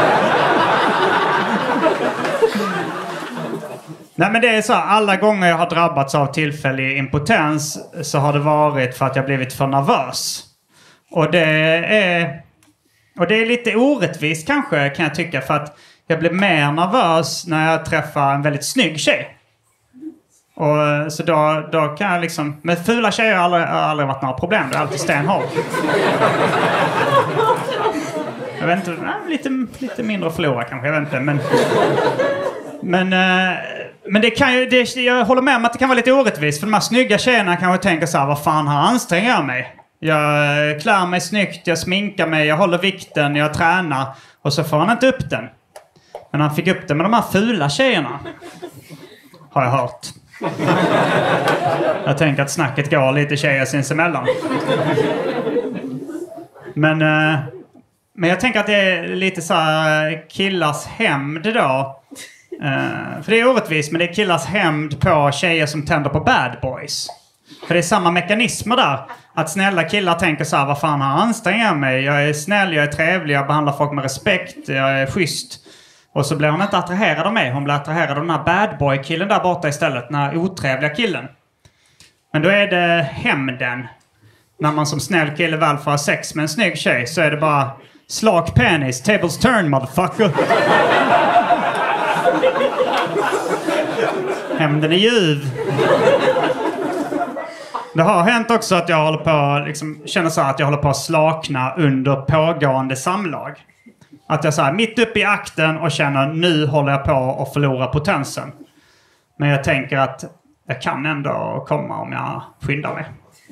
Nej, men det är så. Alla gånger jag har drabbats av tillfällig impotens så har det varit för att jag blivit för nervös. Och det är lite orättvist kanske, kan jag tycka. För att jag blir mer nervös när jag träffar en väldigt snygg tjej. Och så då kan jag liksom... Med fula tjejer har aldrig varit några problem. Det är alltid stenhårt. Jag vet inte, lite mindre att förlora kanske, jag vet inte. Men det kan ju... jag håller med om att det kan vara lite orättvist. För de här snygga tjejerna kanske tänker så här: vad fan har anstränger jag mig? Jag klär mig snyggt, jag sminkar mig, jag håller vikten, jag tränar. Och så får han inte upp den. Men han fick upp det med de här fula tjejerna. Har jag hört. Jag tänker att snacket går lite tjejer sinsemellan. Men jag tänker att det är lite så här killars hämnd då. För det är orättvist, men det är killars hämnd på tjejer som tänder på bad boys. För det är samma mekanismer där. Att snälla killar tänker så här: vad fan, han anstränger mig. Jag är snäll, jag är trevlig, jag behandlar folk med respekt, jag är schysst. Och så blir hon inte attraherad av mig. Hon blir attraherad av den här bad boy-killen där borta istället. Den här otrevliga killen. Men då är det hämnden. När man som snäll kille väl får ha sex med en snygg tjej så är det bara slak penis, tables turn, motherfucker. Hämnden är ljuv. Det har hänt också att jag håller på liksom, känner så här att jag håller på att slakna under pågående samlag. Att jag så här mitt uppe i akten och känner nu håller jag på att förlora potensen. Men jag tänker att jag kan ändå komma om jag skyndar mig.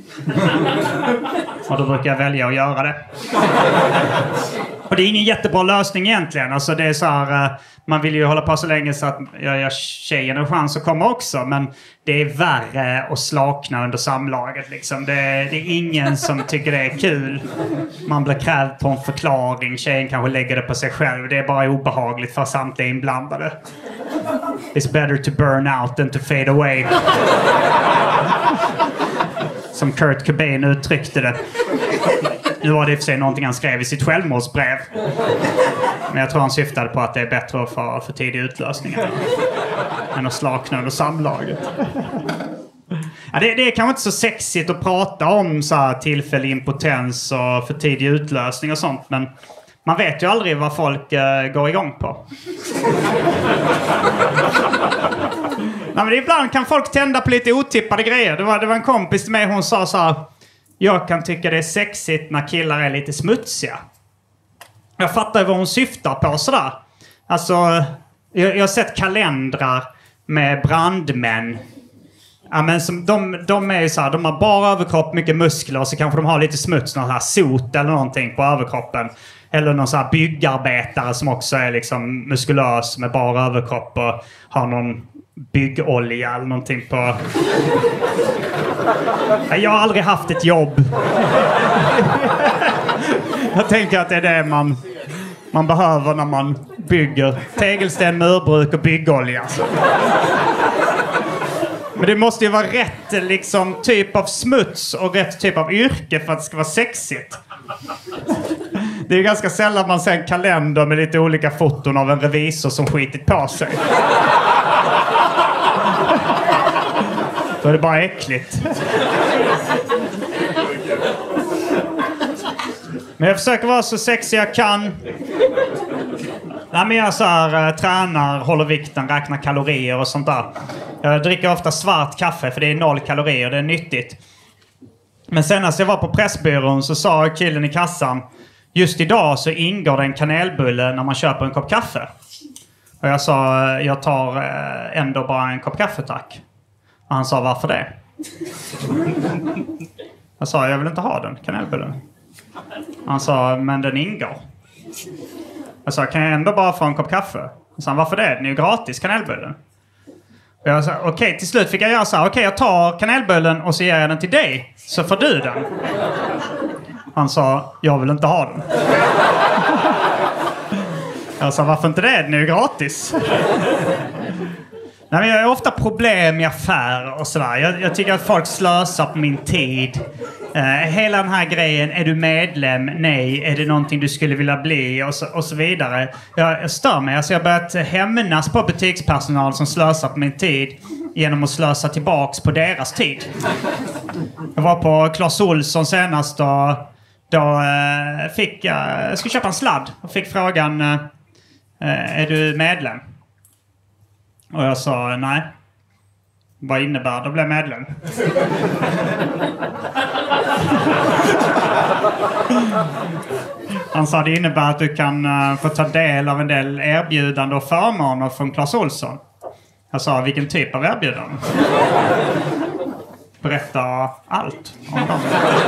Och då brukar jag välja att göra det. Och det är ingen jättebra lösning egentligen. Alltså det är så här, man vill ju hålla på så länge så att jag ger tjejen en chans att komma också. Men det är värre att slakna under samlaget liksom. Det är ingen som tycker det är kul. Man blir krävd på en förklaring. Tjejen kanske lägger det på sig själv. Det är bara obehagligt för samtliga inblandade. It's better to burn out than to fade away. Som Kurt Cobain uttryckte det. Nu var det i och för sig någonting han skrev i sitt självmordsbrev. Men jag tror han syftade på att det är bättre att få för tidig utlösning än att slakna under samlaget. Ja, det är kanske inte så sexigt att prata om så här tillfällig impotens och för tidig utlösning och sånt. Men man vet ju aldrig vad folk går igång på. Nej, men ibland kan folk tända på lite otippade grejer. Det var en kompis till mig, hon sa så här: jag kan tycka det är sexigt när killar är lite smutsiga. Jag fattar vad hon syftar på sådär. Alltså, jag har sett kalendrar med brandmän. Ja, men som, de är ju så här, de har bara överkropp, mycket muskler, och så kanske de har lite smuts, någon här sot eller någonting på överkroppen. Eller någon så här byggarbetare som också är liksom muskulös med bara överkropp och har någon byggolja eller någonting på. Jag har aldrig haft ett jobb. Jag tänker att det är det man behöver när man bygger. Tegelsten, murbruk och byggolja. Men det måste ju vara rätt liksom, typ av smuts och rätt typ av yrke för att det ska vara sexigt. Det är ju ganska sällan man ser en kalender med lite olika foton av en revisor som skitit på sig. Då är det bara äckligt. Men jag försöker vara så sexig jag kan. Nej, men jag så här, tränar, håller vikten, räknar kalorier och sånt där. Jag dricker ofta svart kaffe för det är 0 kalorier, det är nyttigt. Men senast jag var på Pressbyrån så sa killen i kassan: just idag så ingår det en kanelbulle när man köper en kopp kaffe. Och jag sa: jag tar ändå bara en kopp kaffe, tack. Och han sa: varför det? Jag sa: jag vill inte ha den, kanelbullen. Han sa: men den ingår. Jag sa: kan jag ändå bara få en kopp kaffe? Han sa: varför det? Den är ju gratis, kanelbullen. Och jag sa: okej, till slut fick jag göra så här: okej, jag tar kanelbullen och så ger jag den till dig, så får du den. Han sa: jag vill inte ha den. Jag sa: varför inte det? Den är ju gratis. Nej, men jag har ofta problem i affärer och sådär. Jag tycker att folk slösar på min tid. Hela den här grejen: är du medlem? Nej. Är det någonting du skulle vilja bli? Och så vidare. Jag stör mig. Alltså jag har börjat hämnas på butikspersonal som slösar på min tid genom att slösa tillbaks på deras tid. Jag var på Clas Ohlson senast och då fick jag skulle köpa en sladd och fick frågan: är du medlem? Och jag sa: nej. Vad innebär det att bli medlem? Han sa: det innebär att du kan få ta del av en del erbjudande och förmåner från Clas Ohlson. Jag sa: vilken typ av erbjudande? Berätta allt om dem.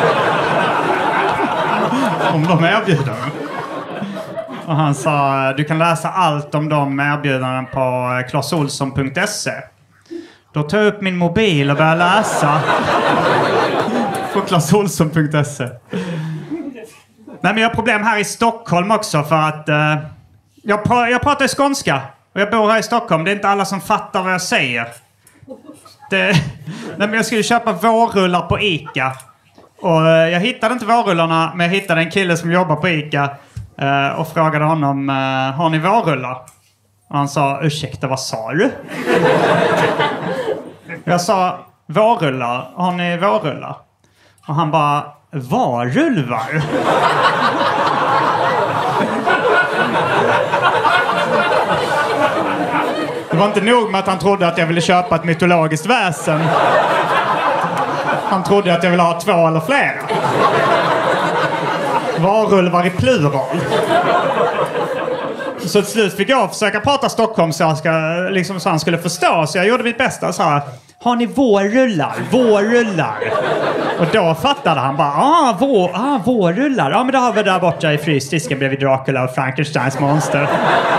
Om de erbjudanden. Och han sa: du kan läsa allt om de erbjudanden på clasohlson.se. Då tog jag upp min mobil och började läsa på clasohlson.se. Nej, Nej, men jag har problem här i Stockholm också för att jag pratar skånska och jag bor här i Stockholm. Det är inte alla som fattar vad jag säger. Nej, men jag skulle köpa vårrullar på Ica. Och jag hittade inte vårrullarna, men jag hittade en kille som jobbar på Ica och frågade honom, har ni vårrullar? Och han sa, ursäkta, vad sa du? Jag sa, vårrullar, har ni vårrullar? Och han bara, varulvar? Det var inte nog med att han trodde att jag ville köpa ett mytologiskt väsen. Han trodde att jag ville ha 2 eller flera. Varulvar i plural. Så till slut fick jag försöka prata Stockholm så han skulle förstå. Så jag gjorde mitt bästa och sa, har ni vårrullar? Vårrullar. Och då fattade han bara, vårrullar. Ja, men det har vi där borta i frysdisken bredvid Dracula och Frankensteins monster.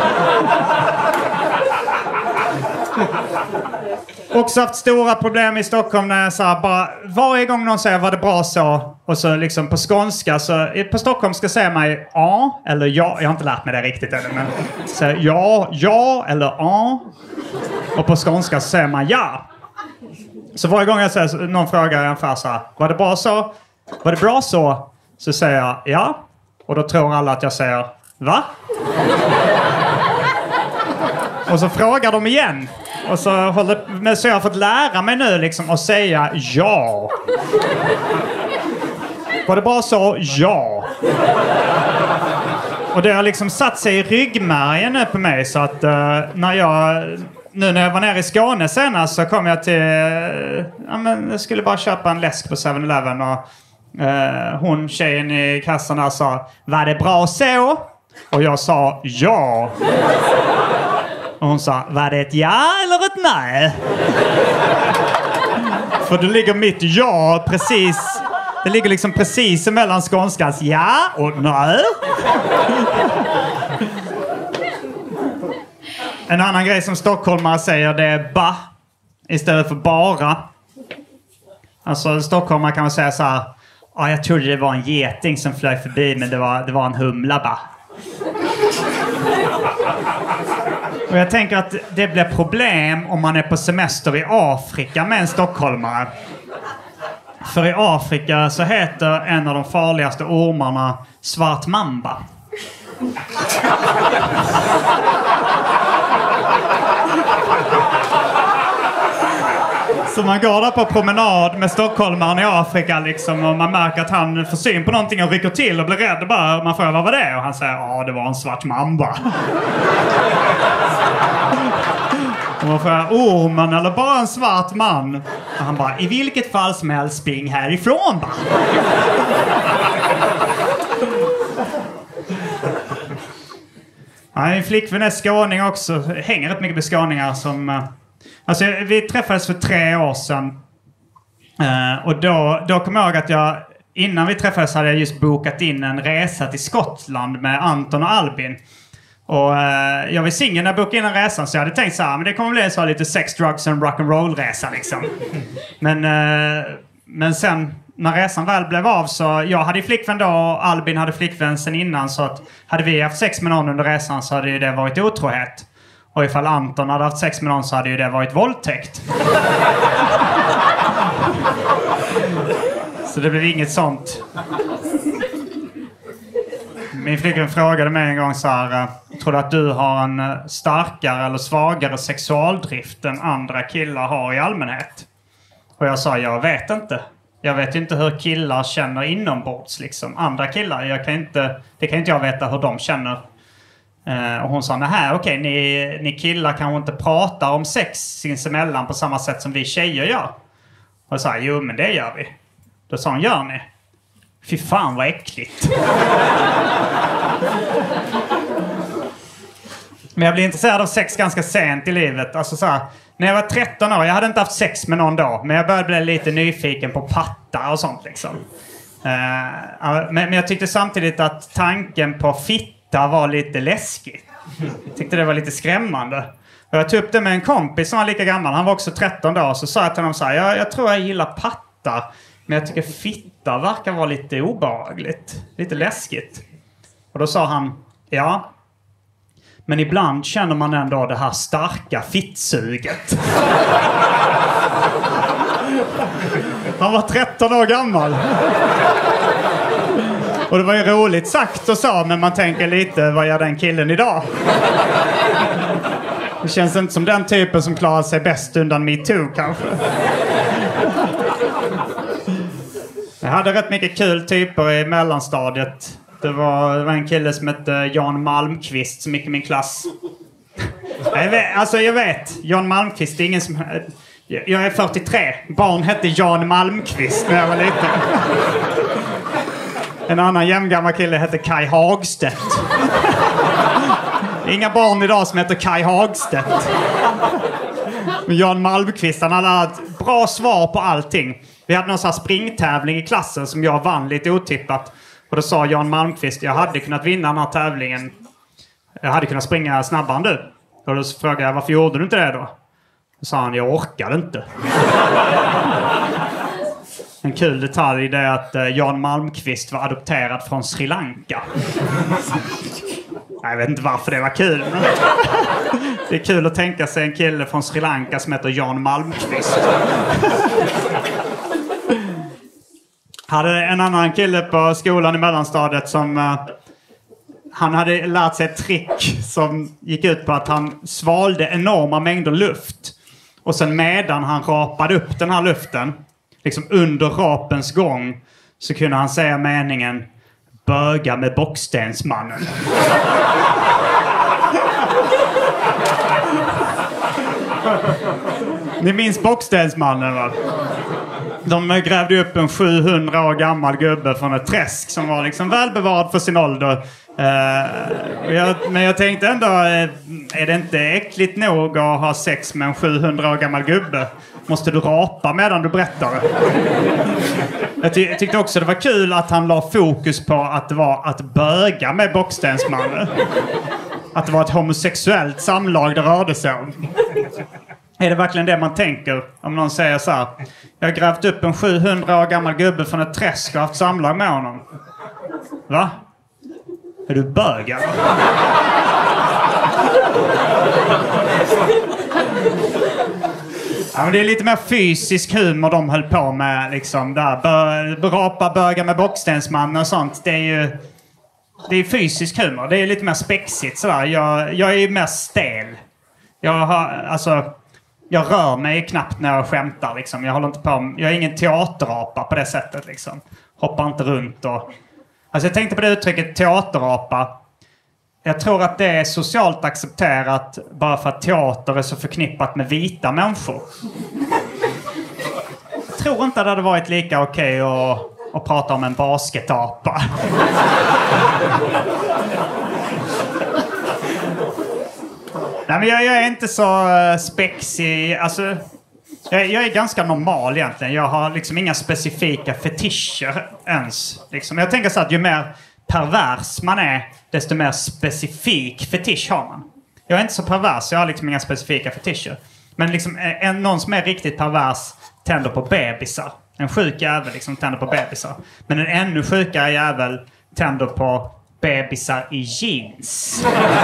Också haft stora problem i Stockholm när jag sa bara varje gång någon säger var det bra så och så liksom på skånska så på stockholmska säger man ja eller ja. Jag har inte lärt mig det riktigt ännu men så ja eller ja. Och på skånska så säger man ja. Så varje gång jag säger någon frågar ungefär så här, var det bra så? Var det bra så? Så säger jag ja. Och då tror alla att jag säger va? Och så frågar de igen. Och så jag har fått lära mig nu liksom att säga ja. Var det bra så? Ja. Och det har liksom satt sig i ryggmärgen nu på mig så att när jag var nere i Skåne senast så kom jag till jag skulle bara köpa en läsk på 7-Eleven och hon tjejen i kassan där sa, var det bra så? Och jag sa ja. Och hon sa, var det ett ja eller ett nej? För det ligger mitt ja precis. Det ligger liksom precis emellan skånskans ja och nej. En annan grej som stockholmare säger det är ba istället för bara. Alltså stockholmare kan man säga så här, jag trodde det var en geting som flög förbi men det var en humla ba. Och jag tänker att det blir problem om man är på semester i Afrika med en stockholmare. För i Afrika så heter en av de farligaste ormarna svart mamba. Så man går där på promenad med stockholmaren i Afrika liksom, och man märker att han får syn på någonting och rycker till och blir rädd och bara, man frågar vad var det? Och han säger, det var en svart mamba. Och man frågar, ormen eller bara en svart man? Och han bara, i vilket fall som helst spring härifrån bara. Min flickvän är skåning också. Hänger rätt mycket med skåningar som... Alltså vi träffades för 3 år sedan. Och då kom jag ihåg att innan vi träffades hade jag just bokat in en resa till Skottland med Anton och Albin. Och jag var singel när jag bokade in en resa så jag hade tänkt så här, men det kommer bli så lite sex, drugs and rock'n'roll resa liksom. Men sen när resan väl blev av så jag hade flickvän då och Albin hade flickvän sen innan så att hade vi haft sex med någon under resan så hade ju det varit otrohet. Och ifall Anton hade haft sex med någon så hade ju det varit våldtäkt. Så det blev inget sånt. Min flickvän frågade mig en gång så här, tror du att du har en starkare eller svagare sexualdrift än andra killar har i allmänhet? Och jag sa, jag vet inte. Jag vet inte hur killar känner inombords liksom. Andra killar, det kan inte jag veta hur de känner. Och hon sa, nej okej, ni killar kanske inte pratar om sex sinsemellan på samma sätt som vi tjejer gör. Och jag sa, jo men det gör vi. Då sa hon, gör ni? Fy fan vad äckligt. Men jag blev intresserad av sex ganska sent i livet. Alltså så här, när jag var 13 år, jag hade inte haft sex med någon då. Men jag började bli lite nyfiken på pattar och sånt liksom. Men jag tyckte samtidigt att tanken på fitta var lite läskig. Jag tyckte det var lite skrämmande. Och jag tog upp det med en kompis som var lika gammal. Han var också 13 då. Så sa jag till honom så här, jag tror jag gillar pattar. Men jag tycker fitta verkar vara lite obehagligt. Lite läskigt. Och då sa han, ja. Men ibland känner man ändå det här starka fittsuget. Han var 13 år gammal. Och det var ju roligt sagt och så, men man tänker lite, vad gör den killen idag? Det känns inte som den typen som klarar sig bäst undan MeToo kanske. Jag hade rätt mycket kul typer i mellanstadiet. Det var en kille som hette Jan Malmqvist som gick i min klass. Jag vet. Jan Malmqvist, det är ingen som... Jag är 43. Barn hette Jan Malmqvist när jag var liten. En annan jämngammal kille hette Kai Hagstedt. Inga barn idag som heter Kai Hagstedt. Men Jan Malmqvist, han hade ett bra svar på allting. Vi hade någon sån här springtävling i klassen som jag vann lite otippat. Och då sa Jan Malmqvist, jag hade kunnat vinna den här tävlingen. Jag hade kunnat springa snabbare än du. Och då frågade jag, varför gjorde du inte det då? Då sa han, jag orkade inte. En kul detalj är att Jan Malmqvist var adopterad från Sri Lanka. Jag vet inte varför det var kul. Men det är kul att tänka sig en kille från Sri Lanka som heter Jan Malmqvist. Hade en annan kille på skolan i mellanstadiet som... Han hade lärt sig ett trick som gick ut på att han svalde enorma mängder luft. Och sen medan han rapade upp den här luften, liksom under rapens gång, så kunde han säga meningen böga med Bockstensmannen. Ni minns Bockstensmannen, va? De grävde upp en 700 år gammal gubbe från ett träsk som var liksom välbevarad för sin ålder. Men jag tänkte ändå, är det inte äckligt nog att ha sex med en 700 år gammal gubbe? Måste du rapa medan du berättar det? Jag tyckte också det var kul att han la fokus på att det var att böga med Bockstensmannen. Att det var ett homosexuellt samlag det rörde sig om. Är det verkligen det man tänker om någon säger så här: jag har grävt upp en 700 år gammal gubbe från ett träsk och haft samlag med honom? Va? Är du bög eller? Ja, men det är lite mer fysisk humor de höll på med liksom där. Rapa böga med Bockstensmannen och sånt. Det är fysisk humor. Det är lite mer spexigt sådär. Jag är ju mer stel. Jag rör mig knappt när jag skämtar liksom. Jag är ingen teaterapa på det sättet liksom. Hoppar inte runt och... Alltså jag tänkte på det uttrycket teaterapa. Jag tror att det är socialt accepterat bara för att teater är så förknippat med vita människor. Jag tror inte att det hade varit lika okej att prata om en basketapa. Nej, men jag är inte så spexig. Alltså, jag är ganska normal egentligen. Jag har liksom inga specifika fetischer ens. Liksom. Jag tänker så att ju mer pervers man är, desto mer specifik fetisch har man. Jag är inte så pervers, jag har liksom inga specifika fetischer. Men liksom, någon som är riktigt pervers tänder på bebisar. En sjuk jävel liksom tänder på bebisar. Men en ännu sjukare jävel tänder på bebisar i jeans.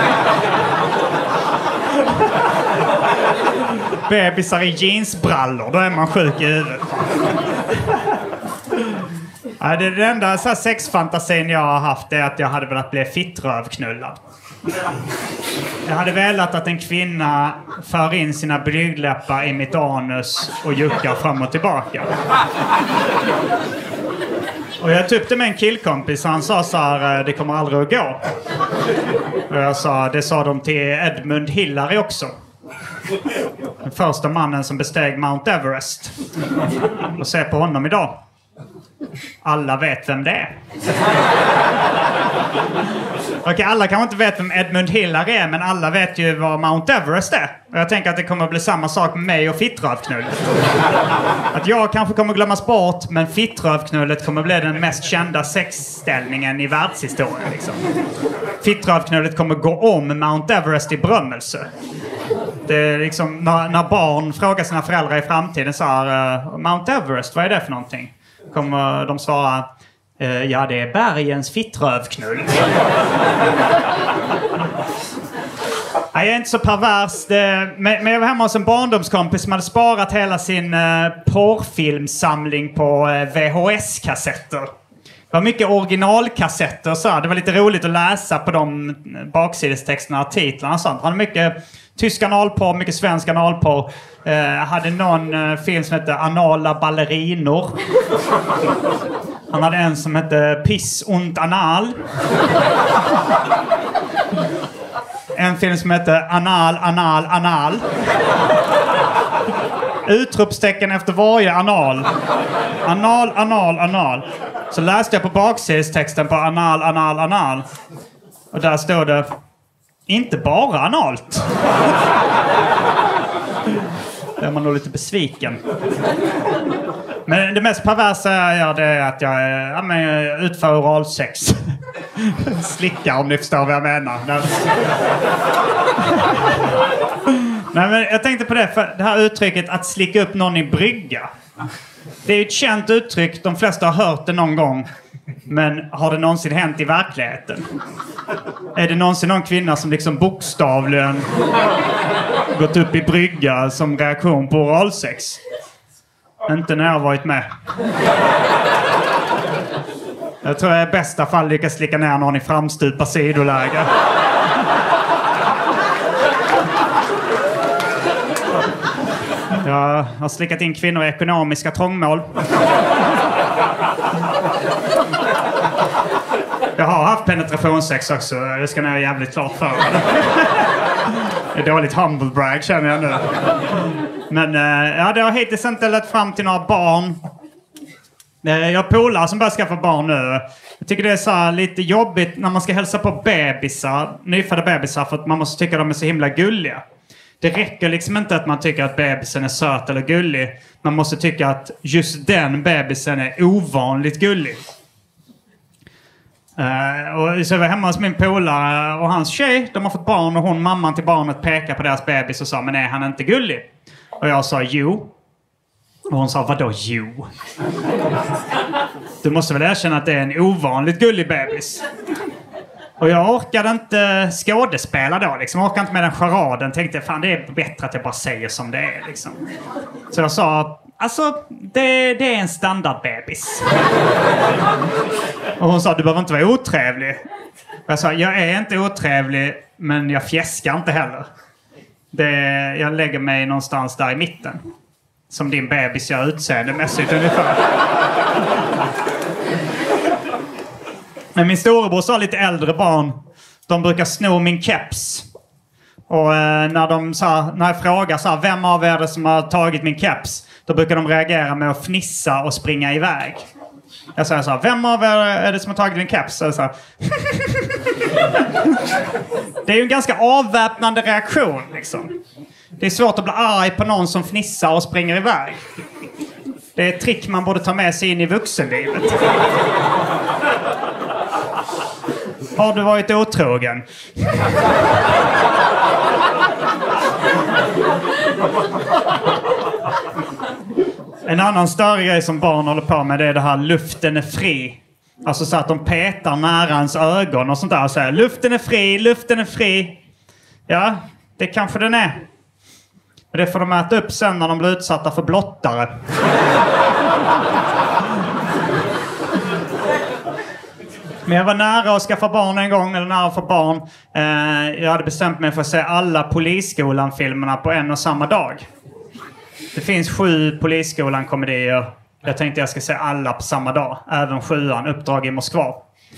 Bebisar i jeansbrallor, då är man sjuk i huvudet. Ja, det enda så här sexfantasin jag har haft är att jag hade velat bli fittrövknullad. Jag hade velat att en kvinna för in sina blygdläppar i mitt anus och juckar fram och tillbaka. Och jag tyckte med en killkompis, han sa så här: det kommer aldrig att gå. Och jag sa, det sa de till Edmund Hillary också. Den första mannen som besteg Mount Everest. Och se på honom idag. Alla vet vem det är. Okej, alla kanske inte vet vem Edmund Hillary är, men alla vet ju vad Mount Everest är. Och jag tänker att det kommer att bli samma sak med mig och fittrövknullet. Att jag kanske kommer glömmas bort, men fittrövknullet kommer att bli den mest kända sexställningen i världshistorien. Liksom. Fittrövknullet kommer gå om Mount Everest i berömmelse. Det är liksom, när barn frågar sina föräldrar i framtiden så här, Mount Everest, vad är det för någonting? kommer de svara ja, det är bergens fittrövknull. Jag är inte så pervers. Men jag var hemma hos en barndomskompis som hade sparat hela sin porrfilmsamling på VHS-kassetter. Det var mycket originalkassetter. Så det var lite roligt att läsa på de baksidestexterna, titlarna och sånt. Han hade mycket tysk analporr, mycket svensk analporr. Hade någon film som hette Anala ballerinor. Han hade en som hette Piss und Anal. En film som hette Anal, Anal, Anal. Utropstecken efter varje anal. Anal, anal, anal. Så läste jag på baksidestexten på Anal, Anal, Anal. Och där stod det inte bara analt. Där är man nog lite besviken. Men det mest perversa jag gör, det är att jag utför oralsex. Slicka, om ni förstår vad jag menar. Nej, men jag tänkte på det, för det här uttrycket att slicka upp någon i brygga. Det är ett känt uttryck, de flesta har hört det någon gång. Men har det någonsin hänt i verkligheten? Är det någonsin någon kvinna som liksom bokstavligen gått upp i brygga som reaktion på oralsex? Inte när jag har varit med. Jag tror jag i bästa fall lyckas slicka ner någon i framstupa sidoläge. Jag har slickat in kvinnor i ekonomiska trångmål. Jag har haft penetrationssex också. Det ska ni ha jävligt klart för. Det är dåligt humble brag, känner jag nu. Men det har hittills inte lett fram till några barn. Jag har polare som börjar skaffa barn nu. Jag tycker det är så här lite jobbigt när man ska hälsa på bebisar, nyfödda bebisar, för att man måste tycka att de är så himla gulliga. Det räcker liksom inte att man tycker att bebisen är söt eller gullig. Man måste tycka att just den bebisen är ovanligt gullig. Och så var jag hemma hos min polare och hans tjej. De har fått barn och mamman till barnet pekar på deras bebis och sa, men är han inte gullig? Och jag sa, jo. Och hon sa, vadå jo? Du måste väl erkänna att det är en ovanligt gullig bebis. Och jag orkade inte skådespela då liksom. Jag orkade inte med den charaden. Tänkte, fan det är bättre att jag bara säger som det är liksom. Så jag sa, alltså det är en standardbebis. Och hon sa, du behöver inte vara otrevlig. Och jag sa, jag är inte otrevlig, men jag fjäskar inte heller. Jag lägger mig någonstans där i mitten. Som din bebis gör utseendemässigt ungefär. Men min storebror sa lite äldre barn. De brukar sno min keps. Och när jag frågar så här, vem av er det som har tagit min keps? Då brukar de reagera med att fnissa och springa iväg. Jag säger så här, vem av er är det som har tagit min keps? Så här. Det är ju en ganska avväpnande reaktion liksom. Det är svårt att bli arg på någon som fnissar och springer iväg. Det är ett trick man borde ta med sig in i vuxenlivet. Har du varit otrogen? En annan större grej som barn håller på med, det är det här luften är fri. Alltså så att de petar nära ens ögon och sånt där och säger, luften är fri, luften är fri. Ja, det kanske den är. Men det får de äta upp sen när de blir utsatta för blottare. Men jag var nära att skaffa barn en gång, eller nära att få barn. Jag hade bestämt mig för att se alla Polisskolan-filmerna på en och samma dag. Det finns 7 Polisskolan-komedier. Jag tänkte jag ska se alla på samma dag. Även 7:an, Uppdrag i Moskva.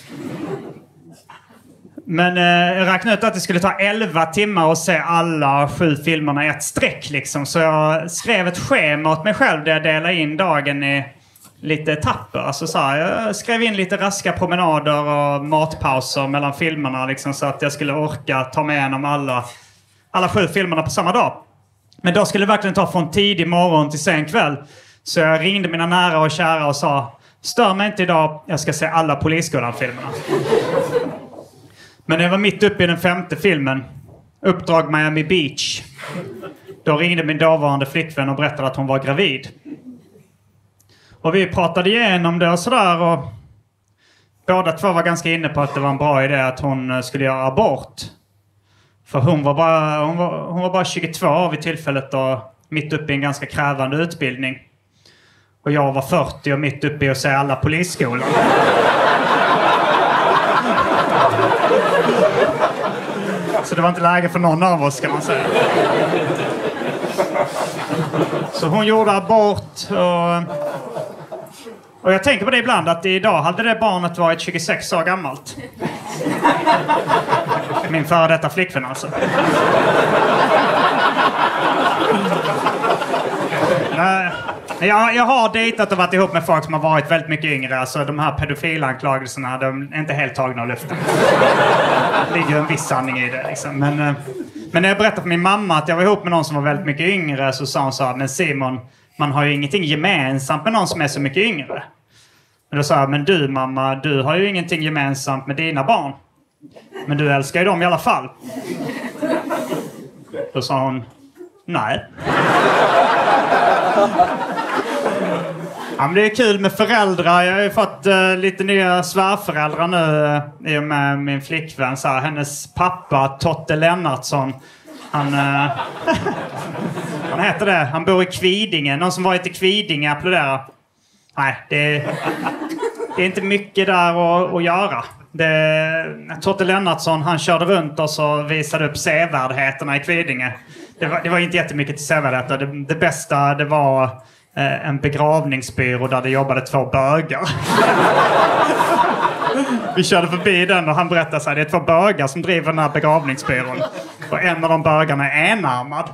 Men jag räknade ut att det skulle ta 11 timmar att se alla 7 filmerna i ett streck liksom. Så jag skrev ett schema åt mig själv där jag delade in dagen i lite etapper. Alltså så här, jag skrev in lite raska promenader och matpauser mellan filmerna liksom, så att jag skulle orka ta med igenom alla 7 filmerna på samma dag. Men då skulle det verkligen ta från tidig morgon till sen kväll. Så jag ringde mina nära och kära och sa, stör mig inte idag, jag ska se alla Polisskolan-filmerna. Men det var mitt uppe i den 5:e filmen, Uppdrag Miami Beach. Då ringde min dåvarande flickvän och berättade att hon var gravid. Och vi pratade igenom det och sådär. Och båda två var ganska inne på att det var en bra idé att hon skulle göra abort. För hon var bara 22 år vid tillfället och mitt uppe i en ganska krävande utbildning. Och jag var 40 och mitt uppe i att se alla polisskolan. Så det var inte läge för någon av oss, kan man säga. Så hon gjorde abort och jag tänker på det ibland att idag hade det barnet varit 26 år gammalt. Min före detta flickvän alltså. Jag har dejtat och varit ihop med folk som har varit väldigt mycket yngre. Alltså de här pedofilanklagelserna, de är inte helt tagna av luften. Det ligger en viss sanning i det liksom. Men när jag berättade för min mamma att jag var ihop med någon som var väldigt mycket yngre, så sa hon så här: men Simon, man har ju ingenting gemensamt med någon som är så mycket yngre. Men då sa jag: men du mamma, du har ju ingenting gemensamt med dina barn. Men du älskar ju dem i alla fall. Då sa hon: nej. Ja, men det är kul med föräldrar. Jag har ju fått lite nya svärföräldrar nu i och med min flickvän. Så här, hennes pappa, Totte Lennartsson. Han heter det. Han bor i Kvidinge. Någon som varit i Kvidinge applåderar. Nej, det är inte mycket där att göra. Totte Lennartsson, han körde runt och så visade upp sevärdheterna i Kvidinge. Det var inte jättemycket till sevärdheter. Det bästa, det var en begravningsbyrå där det jobbade 2 bögar. Vi körde förbi den och han berättade så här: det är 2 bögar som driver den här begravningsbyrån. Och en av de bögarna är enarmad.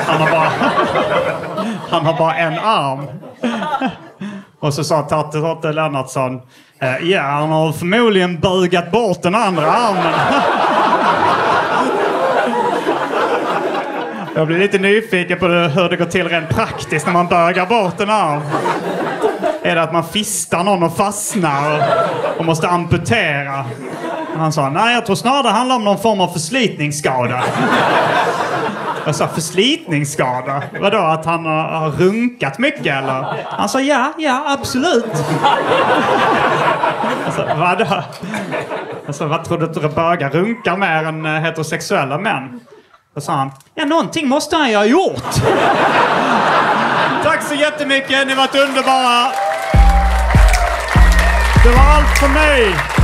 Han har bara en arm. Och så sa Totte Lennartsson: ja, han har förmodligen bögat bort den andra armen. Jag blir lite nyfiken på hur det går till rent praktiskt när man bögar bort en arm. Är det att man fistar någon och fastnar och måste amputera? Han sa: nej, jag tror snarare det handlar om någon form av förslitningsskada. Jag sa: förslitningsskada? Vadå, att han har runkat mycket eller? Han sa: ja, absolut. Alltså, vadå? Alltså, vad tror du att bögar runkar mer än heterosexuella män? Då sa han: ja, någonting måste han ju ha gjort. Tack så jättemycket, ni har varit underbara. Det var allt för mig.